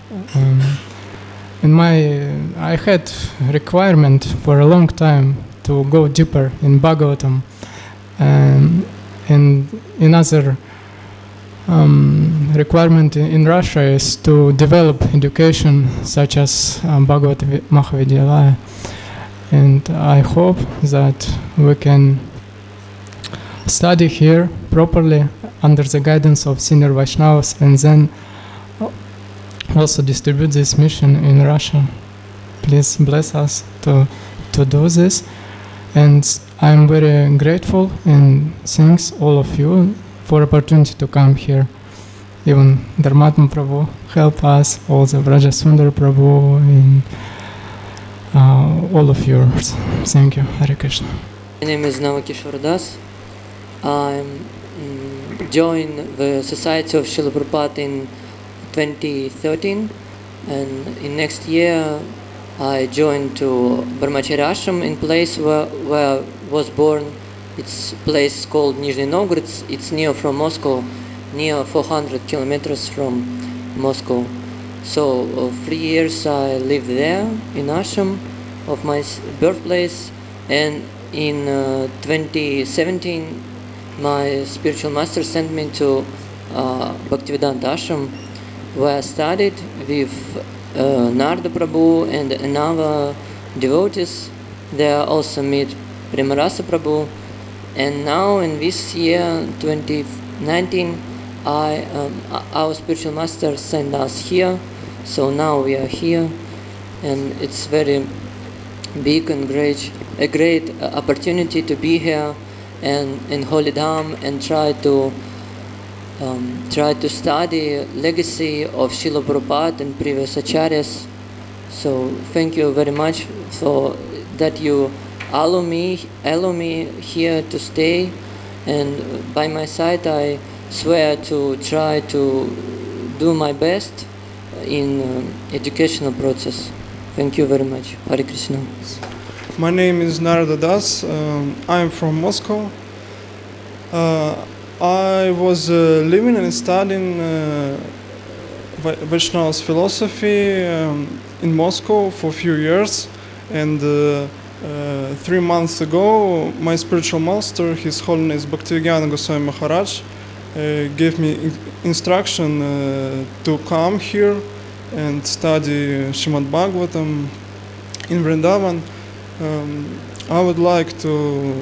I had requirement for a long time to go deeper in Bhagavatam, and another requirement in Russia is to develop education such as Bhagavata Mahavidyalaya, and I hope that we can study here properly under the guidance of senior Vaishnavas, and then also distribute this mission in Russia. Please bless us to do this, and I'm very grateful and thanks all of you for opportunity to come here. Even Dharmatma Prabhu help us, all the Vrajasundar Prabhu, and all of yours. Thank you. Hare Krishna. My name is Navakishwar Das. I joined the Society of Srila Prabhupada in 2013, and in next year I joined to Brahmacharya Ashram in place where I was born. It's a place called Nizhny Novgorod. It's near from Moscow, near 400 kilometers from Moscow. So 3 years I lived there in ashram of my birthplace, and in 2017 my spiritual master sent me to Bhaktivedanta ashram, where I studied with Narada Prabhu and another devotees. There I also meet Premarasa Prabhu. And now in this year, 2019, our spiritual master sent us here. So now we are here, and it's very big and a great opportunity to be here and in Holy Dham and try to study legacy of Srila Prabhupada and previous acharyas. So thank you very much for that you allow me here to stay, and by my side I swear to try to do my best in educational process. Thank you very much. Hare Krishna. My name is Narada Das. I am from Moscow. I was living and studying Vaishnava's philosophy in Moscow for a few years, and 3 months ago my spiritual master, His Holiness Bhaktivedanta Goswami Maharaj, gave me instruction to come here and study Srimad Bhagavatam in Vrindavan. I would like to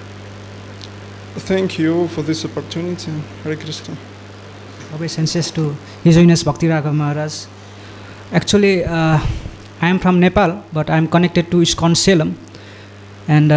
thank you for this opportunity. Hare Krishna. Obeisances to His Holiness Bhaktivedanta Maharaj. Actually, I am from Nepal, but I am connected to ISKCON Salem. And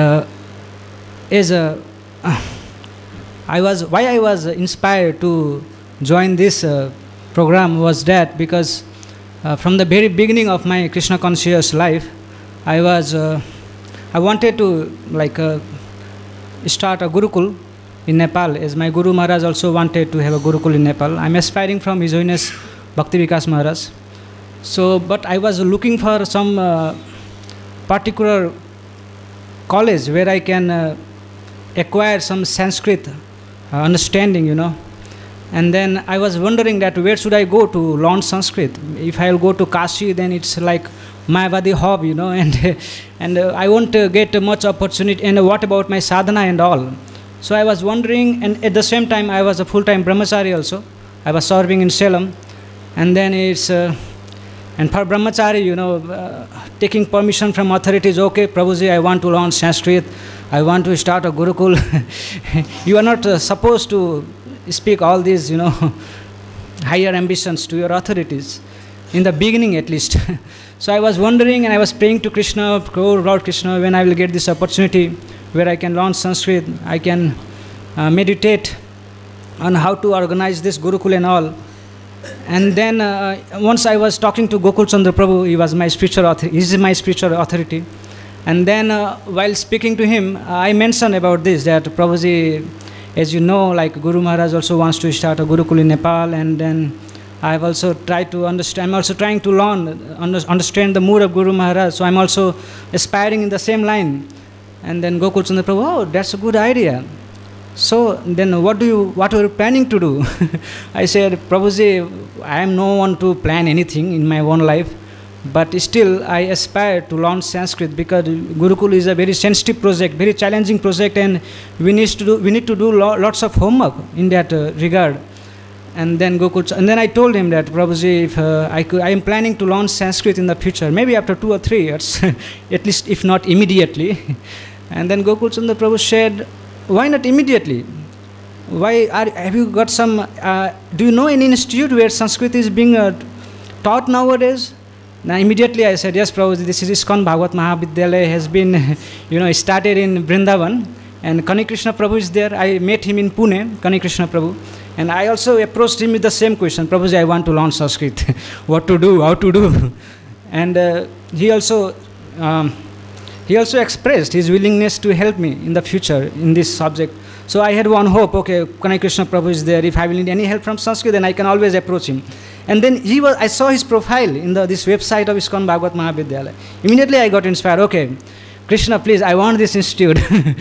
why I was inspired to join this program was that because from the very beginning of my Krishna conscious life, I wanted to start a Gurukul in Nepal, as my Guru Maharaj also wanted to have a Gurukul in Nepal. I am aspiring from His Holiness Bhakti Vikas Maharaj. So, but I was looking for some particular college where I can acquire some Sanskrit understanding, you know. And then I was wondering that where should I go to learn Sanskrit? If I will go to Kashi, then it's like Mayavadi Hob, you know, and I won't get much opportunity. And what about my sadhana and all? So I was wondering, and at the same time I was a full-time brahmachari also. I was serving in Salem, and then it's and for brahmachari, you know, taking permission from authorities. Okay, Prabhuji, I want to learn Sanskrit. I want to start a Gurukul. You are not supposed to speak all these, you know, higher ambitions to your authorities, in the beginning at least. So I was wondering, and I was praying to Krishna, oh Lord Krishna, when I will get this opportunity where I can learn Sanskrit, I can meditate on how to organize this Gurukul and all. And then once I was talking to Gokul Chandra Prabhu, he was my spiritual authority, he is my spiritual authority. And then while speaking to him, I mentioned about this, that Prabhuji, as you know, like Guru Maharaj also wants to start a Gurukul in Nepal, and then I have also tried to understand. I'm also trying to learn, understand the mood of Guru Maharaj. So I'm also aspiring in the same line. And then Gokul Chandra Prabhu, oh, that's a good idea. So then what are you planning to do? I said, Prabhuji, I am no one to plan anything in my own life, but still I aspire to learn Sanskrit because Gurukul is a very sensitive project, very challenging project, and we need to do lots of homework in that regard. And then I told him that, Prabhuji, if I am planning to learn Sanskrit in the future, maybe after 2 or 3 years, at least if not immediately. And then Gokul Chandra Prabhu said, why not immediately? Have you got some, do you know any institute where Sanskrit is being taught nowadays? Now immediately I said, yes, Prabhuji, this is ISKCON Bhagavata Mahavidyalaya has been, started in Vrindavan, and Kani Krishna Prabhu is there. I met him in Pune, Kani Krishna Prabhu, and I also approached him with the same question, Prabhuji, I want to learn Sanskrit, what to do, how to do. And he also expressed his willingness to help me in the future in this subject. So I had one hope, okay, Kanai Krishna Prabhu is there, if I will need any help from Sanskrit, then I can always approach him. And then I saw his profile in this website of ISKCON Bhagavata Mahavidyalaya. Immediately I got inspired, okay, Krishna, please, I want this institute.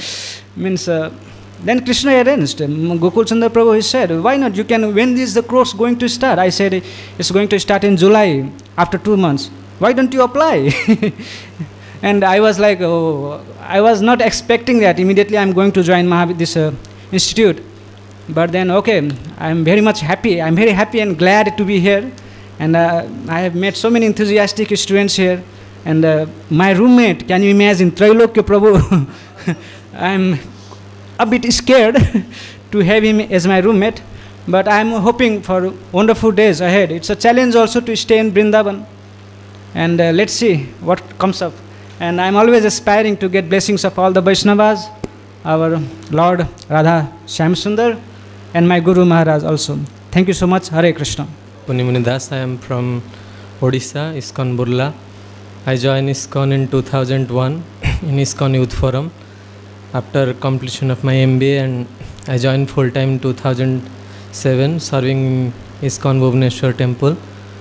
Then Krishna arranged. Gokul Chandra Prabhu, he said, why not, when is the course going to start? I said, it's going to start in July, after 2 months. Why don't you apply? And I was like, oh, I was not expecting that. Immediately I'm going to join this institute. But then, okay, I'm very much happy. I'm very happy and glad to be here. And I have met so many enthusiastic students here. And my roommate, can you imagine, Trailokya Prabhu? I'm a bit scared to have him as my roommate. But I'm hoping for wonderful days ahead. It's a challenge also to stay in Vrindavan. And let's see what comes up. And I'm always aspiring to get blessings of all the Vaishnavas, our Lord Radha Shyamsundar, and my Guru Maharaj also. Thank you so much. Hare Krishna. Punimuni Das, I am from Odisha, ISKCON Burla. I joined ISKCON in 2001 in ISKCON Youth Forum. After completion of my MBA, and I joined full-time in 2007, serving ISKCON Bhubaneswar Temple.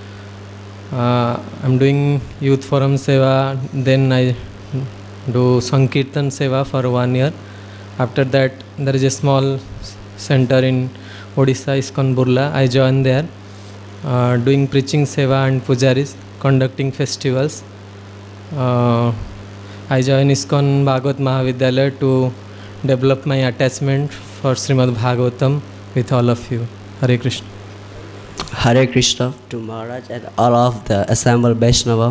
I'm doing Youth Forum Seva, then I do Sankirtan Seva for 1 year. After that, there is a small center in Odisha, ISKCON Burla. I joined there, doing preaching Seva and pujaris, conducting festivals. I joined ISKCON Bhagavata Mahavidyalaya to develop my attachment for Srimad Bhagavatam with all of you. Hare Krishna. Hare Krishna to Maharaj and all of the assembled Vaishnava.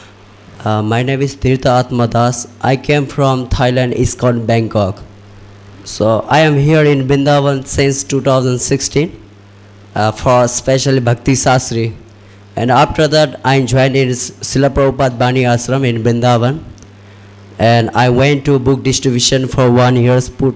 My name is Tirtha Atma Das. I came from Thailand, ISKCON Bangkok. So I am here in Vrindavan since 2016 for especially Bhakti Sasri. And after that I joined in Srila Prabhupada Bani Ashram in Vrindavan. And I went to book distribution for 1 year,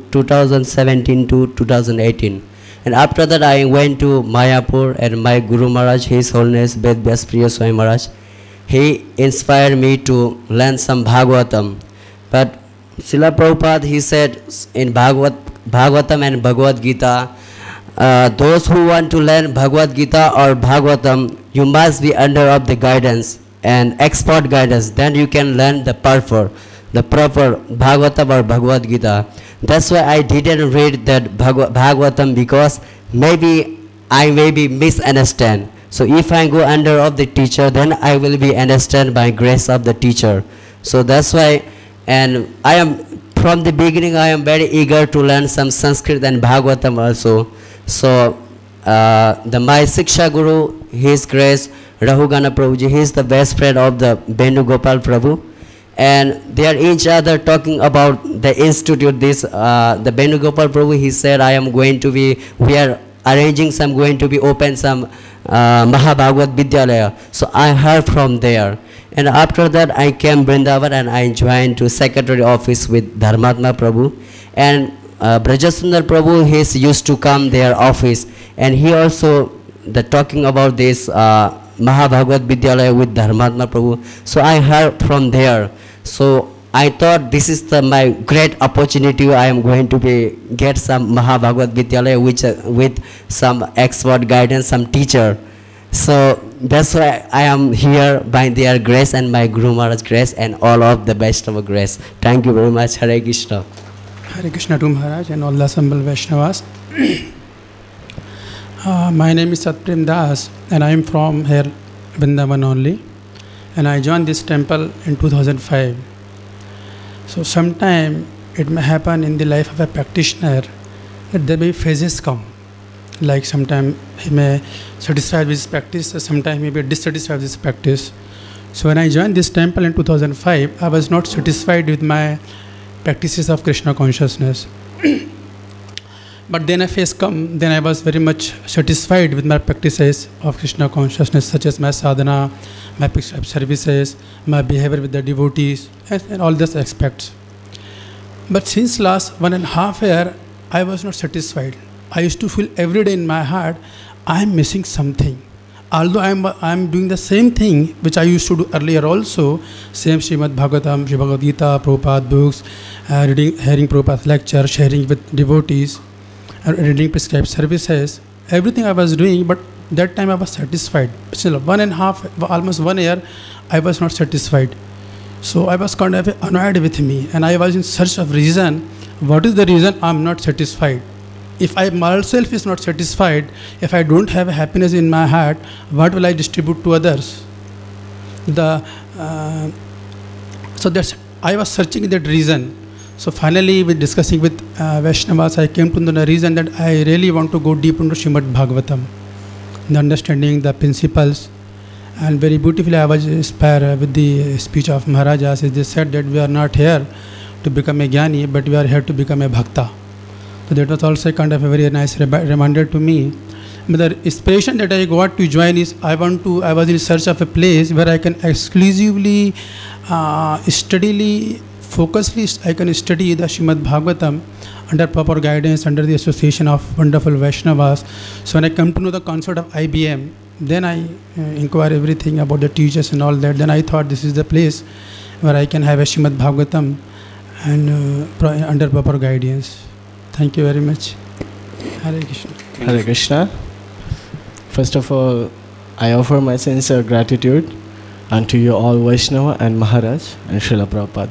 2017 to 2018. And after that I went to Mayapur, and my Guru Maharaj, His Holiness Ved Vyas Priya Swami Maharaj, he inspired me to learn some Bhagavatam. But Srila Prabhupada, he said in Bhagavatam and Bhagavad Gita, those who want to learn Bhagavad Gita or Bhagavatam, you must be under of the guidance and expert guidance. Then you can learn the proper Bhagavatam or Bhagavad Gita. That's why I didn't read that Bhagavatam, because I may be misunderstand. So if I go under of the teacher, then I will be understand by grace of the teacher. So that's why, and I am from the beginning I am very eager to learn some Sanskrit and Bhagavatam also. So my Siksha Guru, His Grace Rahugana Prabhuji, he is the best friend of the Benu Gopal Prabhu. And they are each other talking about the institute. The Benu Gopal Prabhu, he said, we are arranging going to be open some Mahabhagavat Vidyalaya. So I heard from there. And after that I came Vrindavan and I joined to secretary office with Dharmatma Prabhu. And Brajasundar Prabhu, he used to come their office. And he also talking about this Mahabhagavat Vidyalaya with Dharmatma Prabhu. So I heard from there. So I thought this is my great opportunity. I am going to get some Mahabhagavat Vidyalaya with some expert guidance, some teacher. So that's why I am here by their grace and my Guru Maharaj's grace and all of the Vaishnava grace. Thank you very much. Hare Krishna. Hare Krishna to Maharaj and all the assembled Vaishnavas. My name is Satprem Das and I am from here, Vrindavan only. And I joined this temple in 2005. So sometime it may happen in the life of a practitioner that there may be phases come. Like sometime he may satisfied with his practice, sometime he may be dissatisfied with his practice. So when I joined this temple in 2005, I was not satisfied with my practices of Krishna consciousness. But then a phase come, then I was very much satisfied with my practices of Krishna consciousness, such as my sadhana, my services, my behavior with the devotees, and all these aspects. But since last 1.5 years, I was not satisfied. I used to feel every day in my heart, I am missing something. Although I am doing the same thing which I used to do earlier also, same Srimad Bhagavatam, Srimad Bhagavad Gita, Prabhupada books, hearing Prabhupada's lecture, sharing with devotees, reading prescribed services, everything I was doing, but that time I was satisfied. Still 1.5, almost 1 year, I was not satisfied. So I was kind of annoyed with me and I was in search of reason. What is the reason I am not satisfied? If I myself is not satisfied, if I don't have happiness in my heart, what will I distribute to others? So that's, I was searching that reason. So finally, with discussing with Vaishnavas, I came to the reason that I really want to go deep into Srimad Bhagavatam, the understanding, the principles. And very beautifully, I was inspired with the speech of Maharajas. They said that we are not here to become a Jnani, but we are here to become a Bhakta. So that was also kind of a very nice reminder to me. But the inspiration that I got to join is I was in search of a place where I can exclusively, steadily, focusedly, I can study the Srimad Bhagavatam under proper guidance, under the association of wonderful Vaishnavas. So when I come to know the concept of IBM, then I inquire everything about the teachers and all that. Then I thought this is the place where I can have a Srimad Bhagavatam and under proper guidance. Thank you very much. Hare Krishna. Hare Krishna. First of all, I offer my sincere gratitude unto you all Vaishnava and Maharaj and Srila Prabhupada.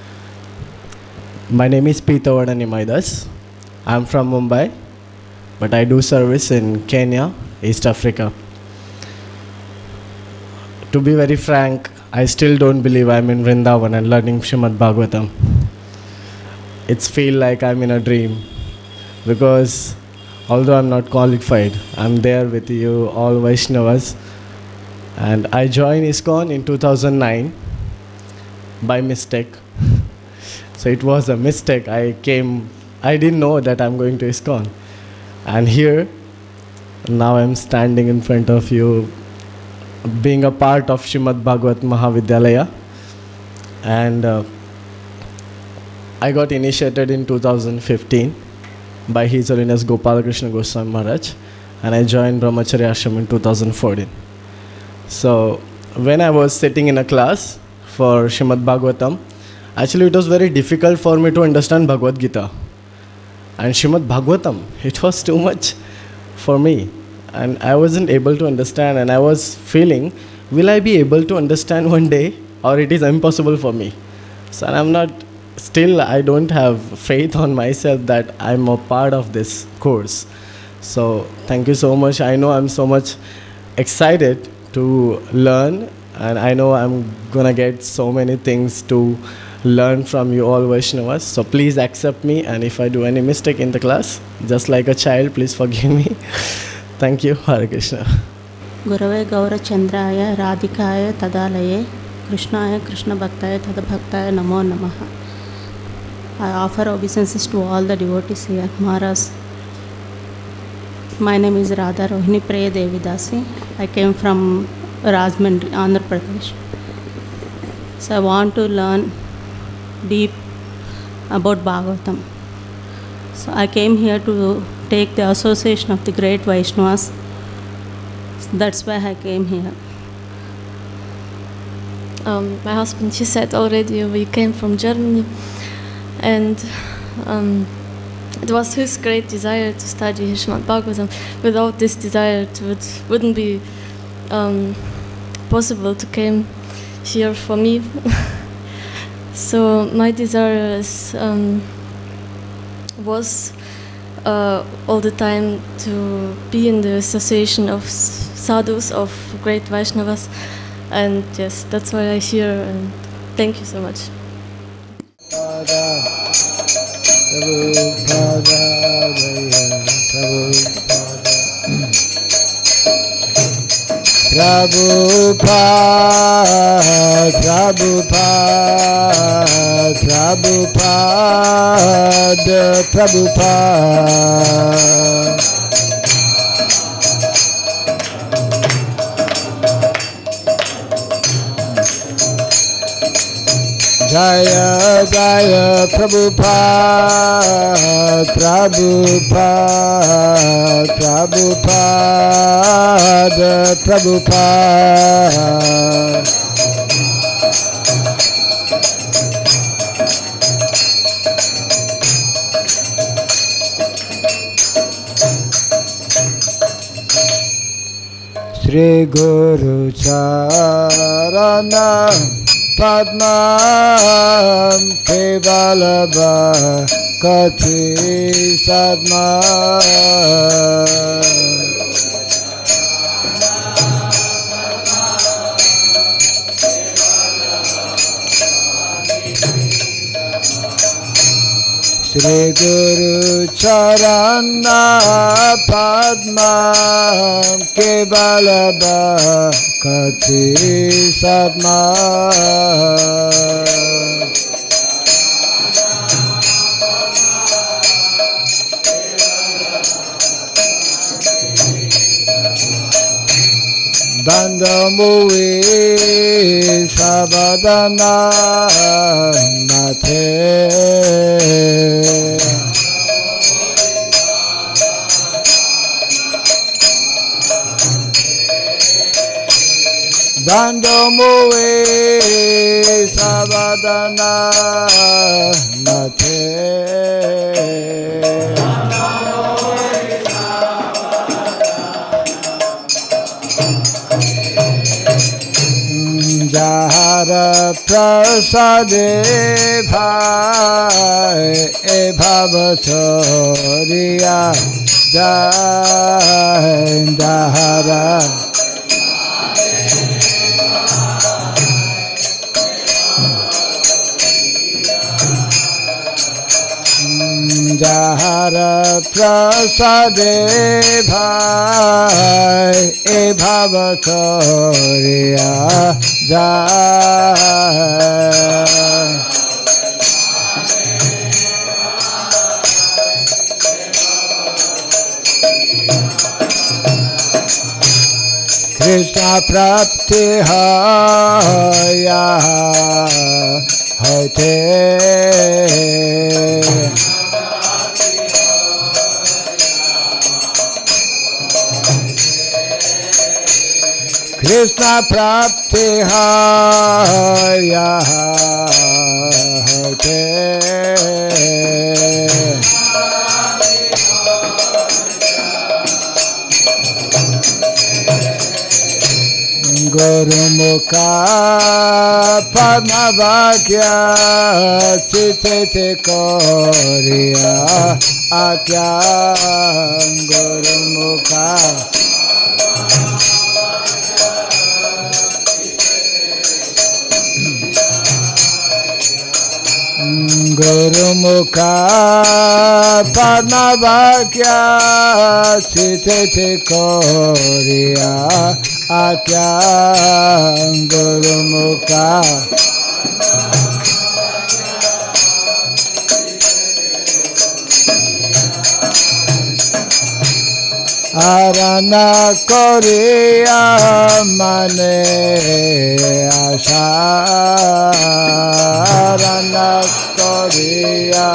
My name is Pitavarna Nimaidas. I am from Mumbai, but I do service in Kenya, East Africa. To be very frank, I still don't believe I'm in Vrindavan and learning Srimad Bhagavatam. It's feel like I'm in a dream, because although I'm not qualified, I'm there with you all Vaishnavas. And I joined ISKCON in 2009 by mistake. So it was a mistake. I didn't know that I'm going to ISKCON. And here, now I'm standing in front of you, being a part of Srimad Bhagavata Mahavidyalaya. And I got initiated in 2015 by His Holiness Gopal Krishna Goswami Maharaj, and I joined Brahmacharya Ashram in 2014. So when I was sitting in a class for Srimad Bhagavatam, actually it was very difficult for me to understand Bhagavad Gita. And Srimad Bhagavatam, it was too much for me. And I wasn't able to understand, and I was feeling, will I be able to understand one day, or it is impossible for me? So I'm not, still I don't have faith on myself that I'm a part of this course. So thank you so much. I know I'm so much excited to learn, and I know I'm gonna get so many things to learn from you all Vaishnavas. So please accept me, and if I do any mistake in the class, just like a child, please forgive me. Thank you. Hare Krishna. Gurave Gaura Chandraya Radhikaya Tadalaye Krishnaya Krishna Bhaktaya Tadabhaktaya Namo Namaha. I offer obeisances to all the devotees here. Maharaj, my name is Radha Rohini Preya Devidasi. I came from Rajmundry, Andhra Pradesh. So I want to learn deep about Bhagavatam. So I came here to take the association of the great Vaishnavas. So that's why I came here. My husband, she said already, we came from Germany, and it was his great desire to study Srimad Bhagavatam. Without this desire, it wouldn't be possible to come here for me. So my desire was all the time to be in the association of sadhus, of great Vaishnavas, and yes, that's why I'm here, and thank you so much. Prabhupada, Prabhupada, Prabhupada, Prabhupada. Jaya Jaya Prabhupada, Prabhupada, Prabhupada, Prabhupada. Shri Guru Charana Padmam Kevalabha Kati Sadma. Shri Guru Charana Padmam Kevalabha Kati Sadma. Bandamui Sabadana Mate. Bandamui Sabadana Mate. Jahara prasade bhai e bhavatoriya jai jahara. Jahara prasade bhai e bhavatoriya jai. Krishna prapti haya hote. Krishna prapti haya hote. Guru Mukha Padmavakya Chitete Koriya Akya. Guru Mukha Guru Mukha Padmavakya Chitete Koriya Akya. Guru Mukha Arana Koriya Mane Asha. Arana Koriya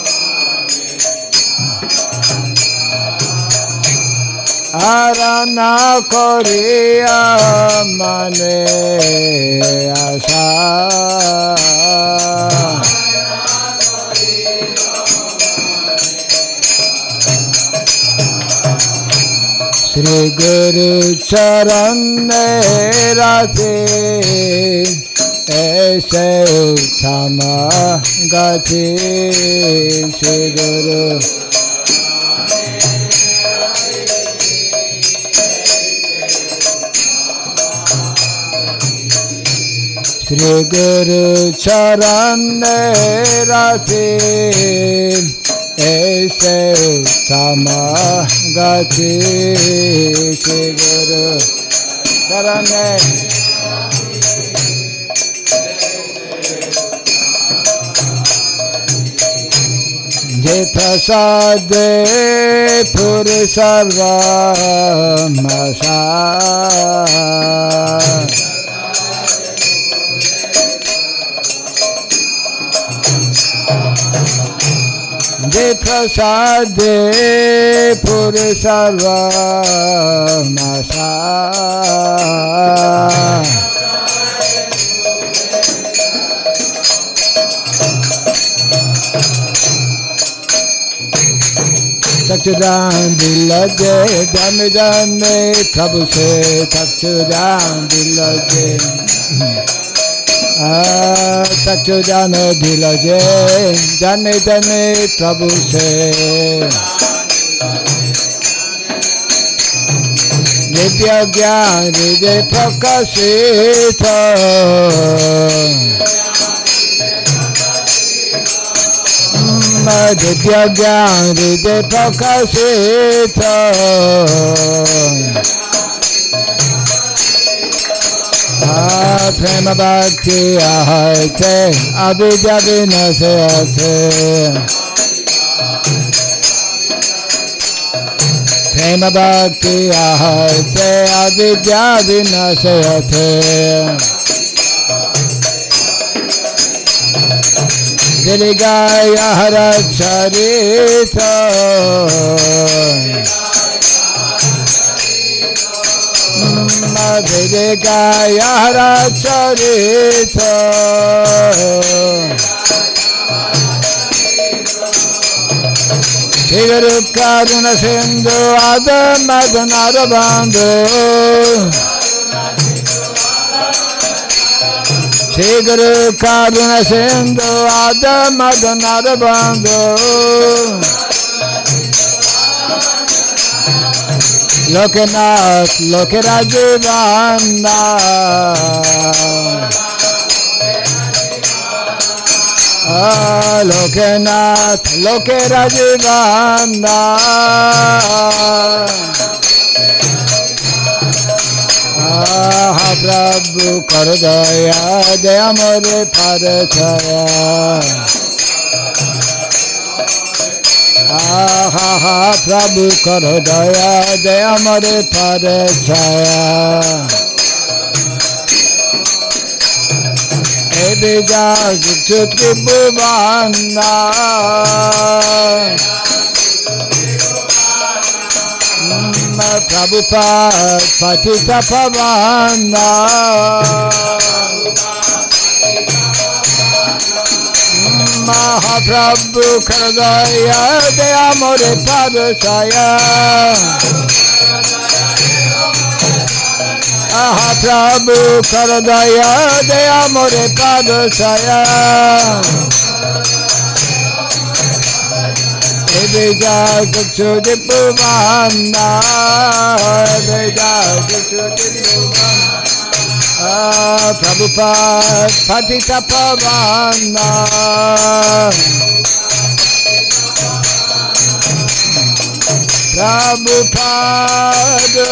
Arana Koriya Mane Asha. Shri Shri Guru Charan Rati Aise Uttama Gati Shri Guru Shri Guru Charan Rati Aise Uttama Gati Shri Guru Charan Jai Prasade Puri Sarva Masa Jai Prasade Puri Sarva Masa Takchudan dilaje jame jame Prabhu se takchudan dilaje Takchudan dilaje jame jame Prabhu se Nitya gyan hriday prakashita Nitya gyan hriday prakashita Prema bhakti ahate avidya vinasayate Prema bhakti ahate avidya vinasayate Dirigaya haracharita Dirigaya haracharita Shri Guru Karuna Sindhu Adamadana Bandhu Shri Guru Karuna Sindhu Adamadana Bandhu Lokanath Lokarajivana Lokanath Lokarajivana Prabhu Kardaya Daya More Padachaya Prabhu Kardaya Daya More Padachaya Ebija Gupchutri Bhuvana Prabhupada Patita Pavana Mahaprabhu Kardaya Daya More Padachaya Mahaprabhu Kardaya Daya More Padachaya Ebija Gupchutri Bhuvana Ebija Gupchutri Bhuvana Prabhupada Patita Pavana Prabhupada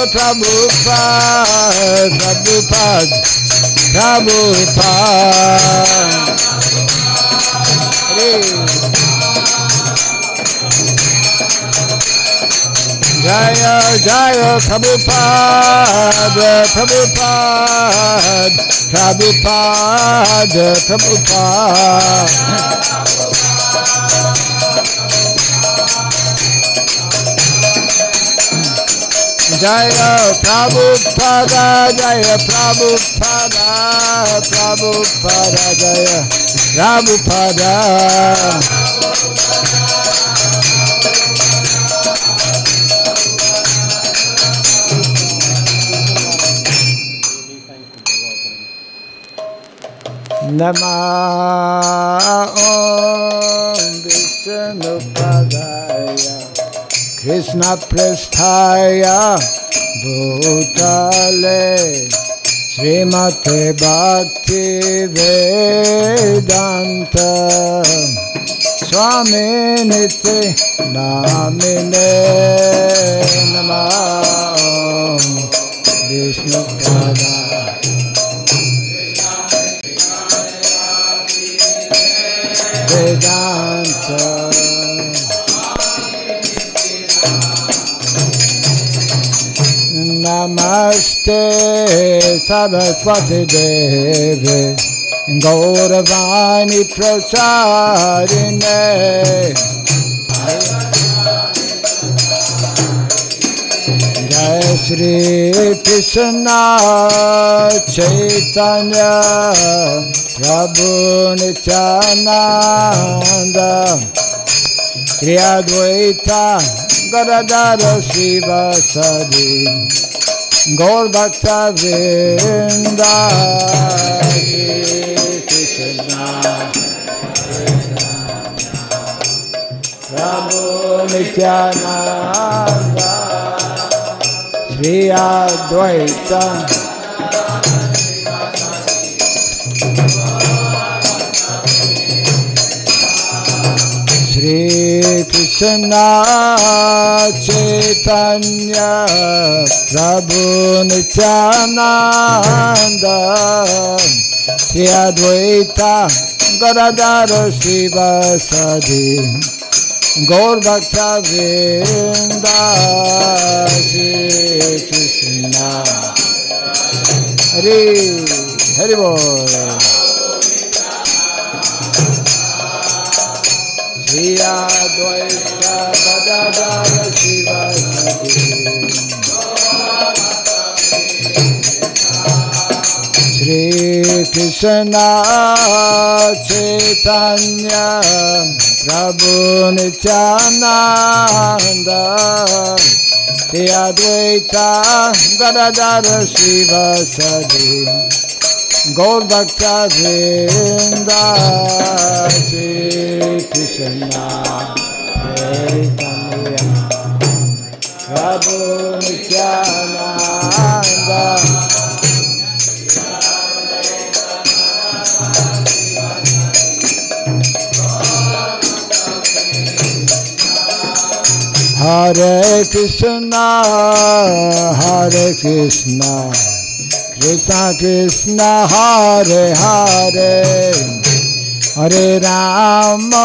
Jaya Jaya Prabhupada Jaya Prabhupada Jaya Prabhupada Jaya Prabhupada Namah Om Vishnupadaya Krishna Prasthaya Bhutale Srimate Bhakti Vedanta Swami Niti Namine Namah Om Vishnupadaya Vedanta Namaste Saraswati Devi Gauravani Prasarine Jai Shri Krishna Chaitanya Prabhu Nityananda Shri Advaita Gadadara Srivasadi Gaur Bhakta Vrinda Shri Krishna Prabhu Nityananda Shri Advaita Shri Krishna Chaitanya Prabhu Nityananda Shri Advaita Gadadara Srivasadi Gaur Bhakta Vrinda Shri Krishna Hari Hari Bol Shri Advaita Gadadara Srivasadi Shri Krishna Chaitanya Prabhu Nityananda Shri Advaita Gadadara Srivasadi Gaur Bhakta Vrinda Shri Krishna Chaitanya Prabhu Nityananda Hare Krishna Krishna Krishna Hare Hare Hare Rama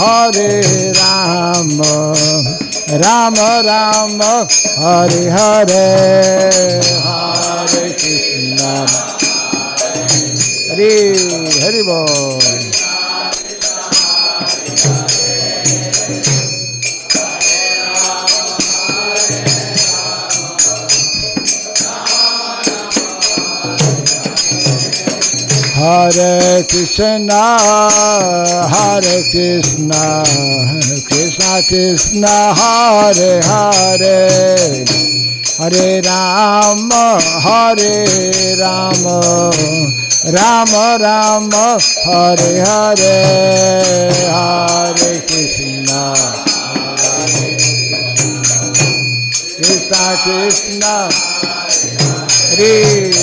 Rama Rama Hare Hare Hare Krishna Hare Hare Bol Hare Krishna Krishna Krishna Hare Hare Hare Rama Rama Rama Hare Hare Hare Krishna Krishna Krishna Hare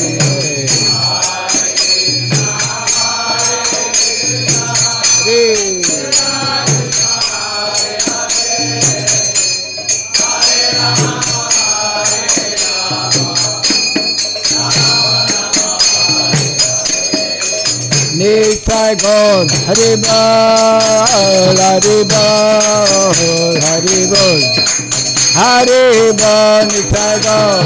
Nitai Gaur Hari Bol Hari Bol Hari Bol Hari Bol Nitai Gaur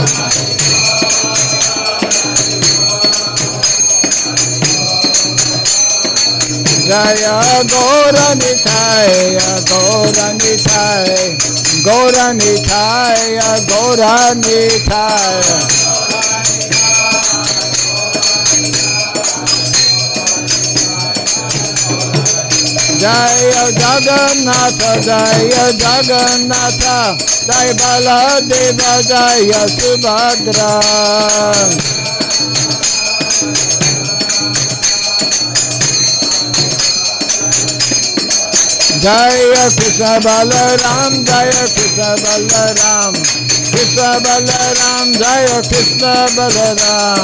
Jaya Gaura Nitai Gaura Nitai Gaura Nitai Gaura Nitai Jaya Jagannatha Jaya Jagannatha Jaya Baladeva Jaya Subhadra Jaya Krishna Balaram, Jaya Krishna Balaram, Krishna Balaram, Jaya Krishna Balaram.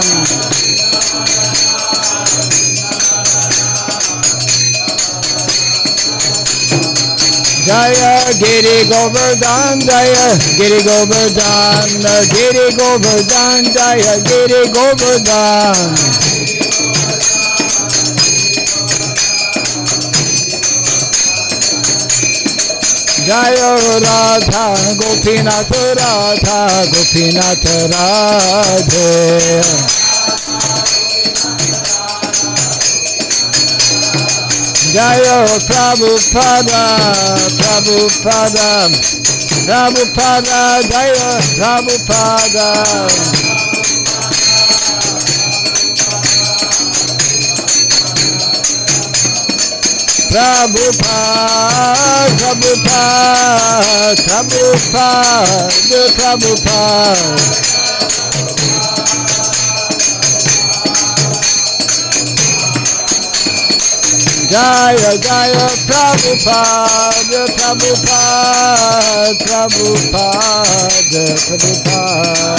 Jaya Giri Govardhan, Jaya Giri Govardhan, Giri Govardhan, Jaya Giri Govardhan. Jaya Radha, Gopinath Radha, Gopinath Radhe. Jaya Prabhupada, Prabhupada, Prabhupada, Jaya Prabhupada. Prabhupada, Prabhupada, Prabhupada, Prabhupada. Jaya Jaya Prabhupada, Prabhupada, Prabhupada, Prabhupada.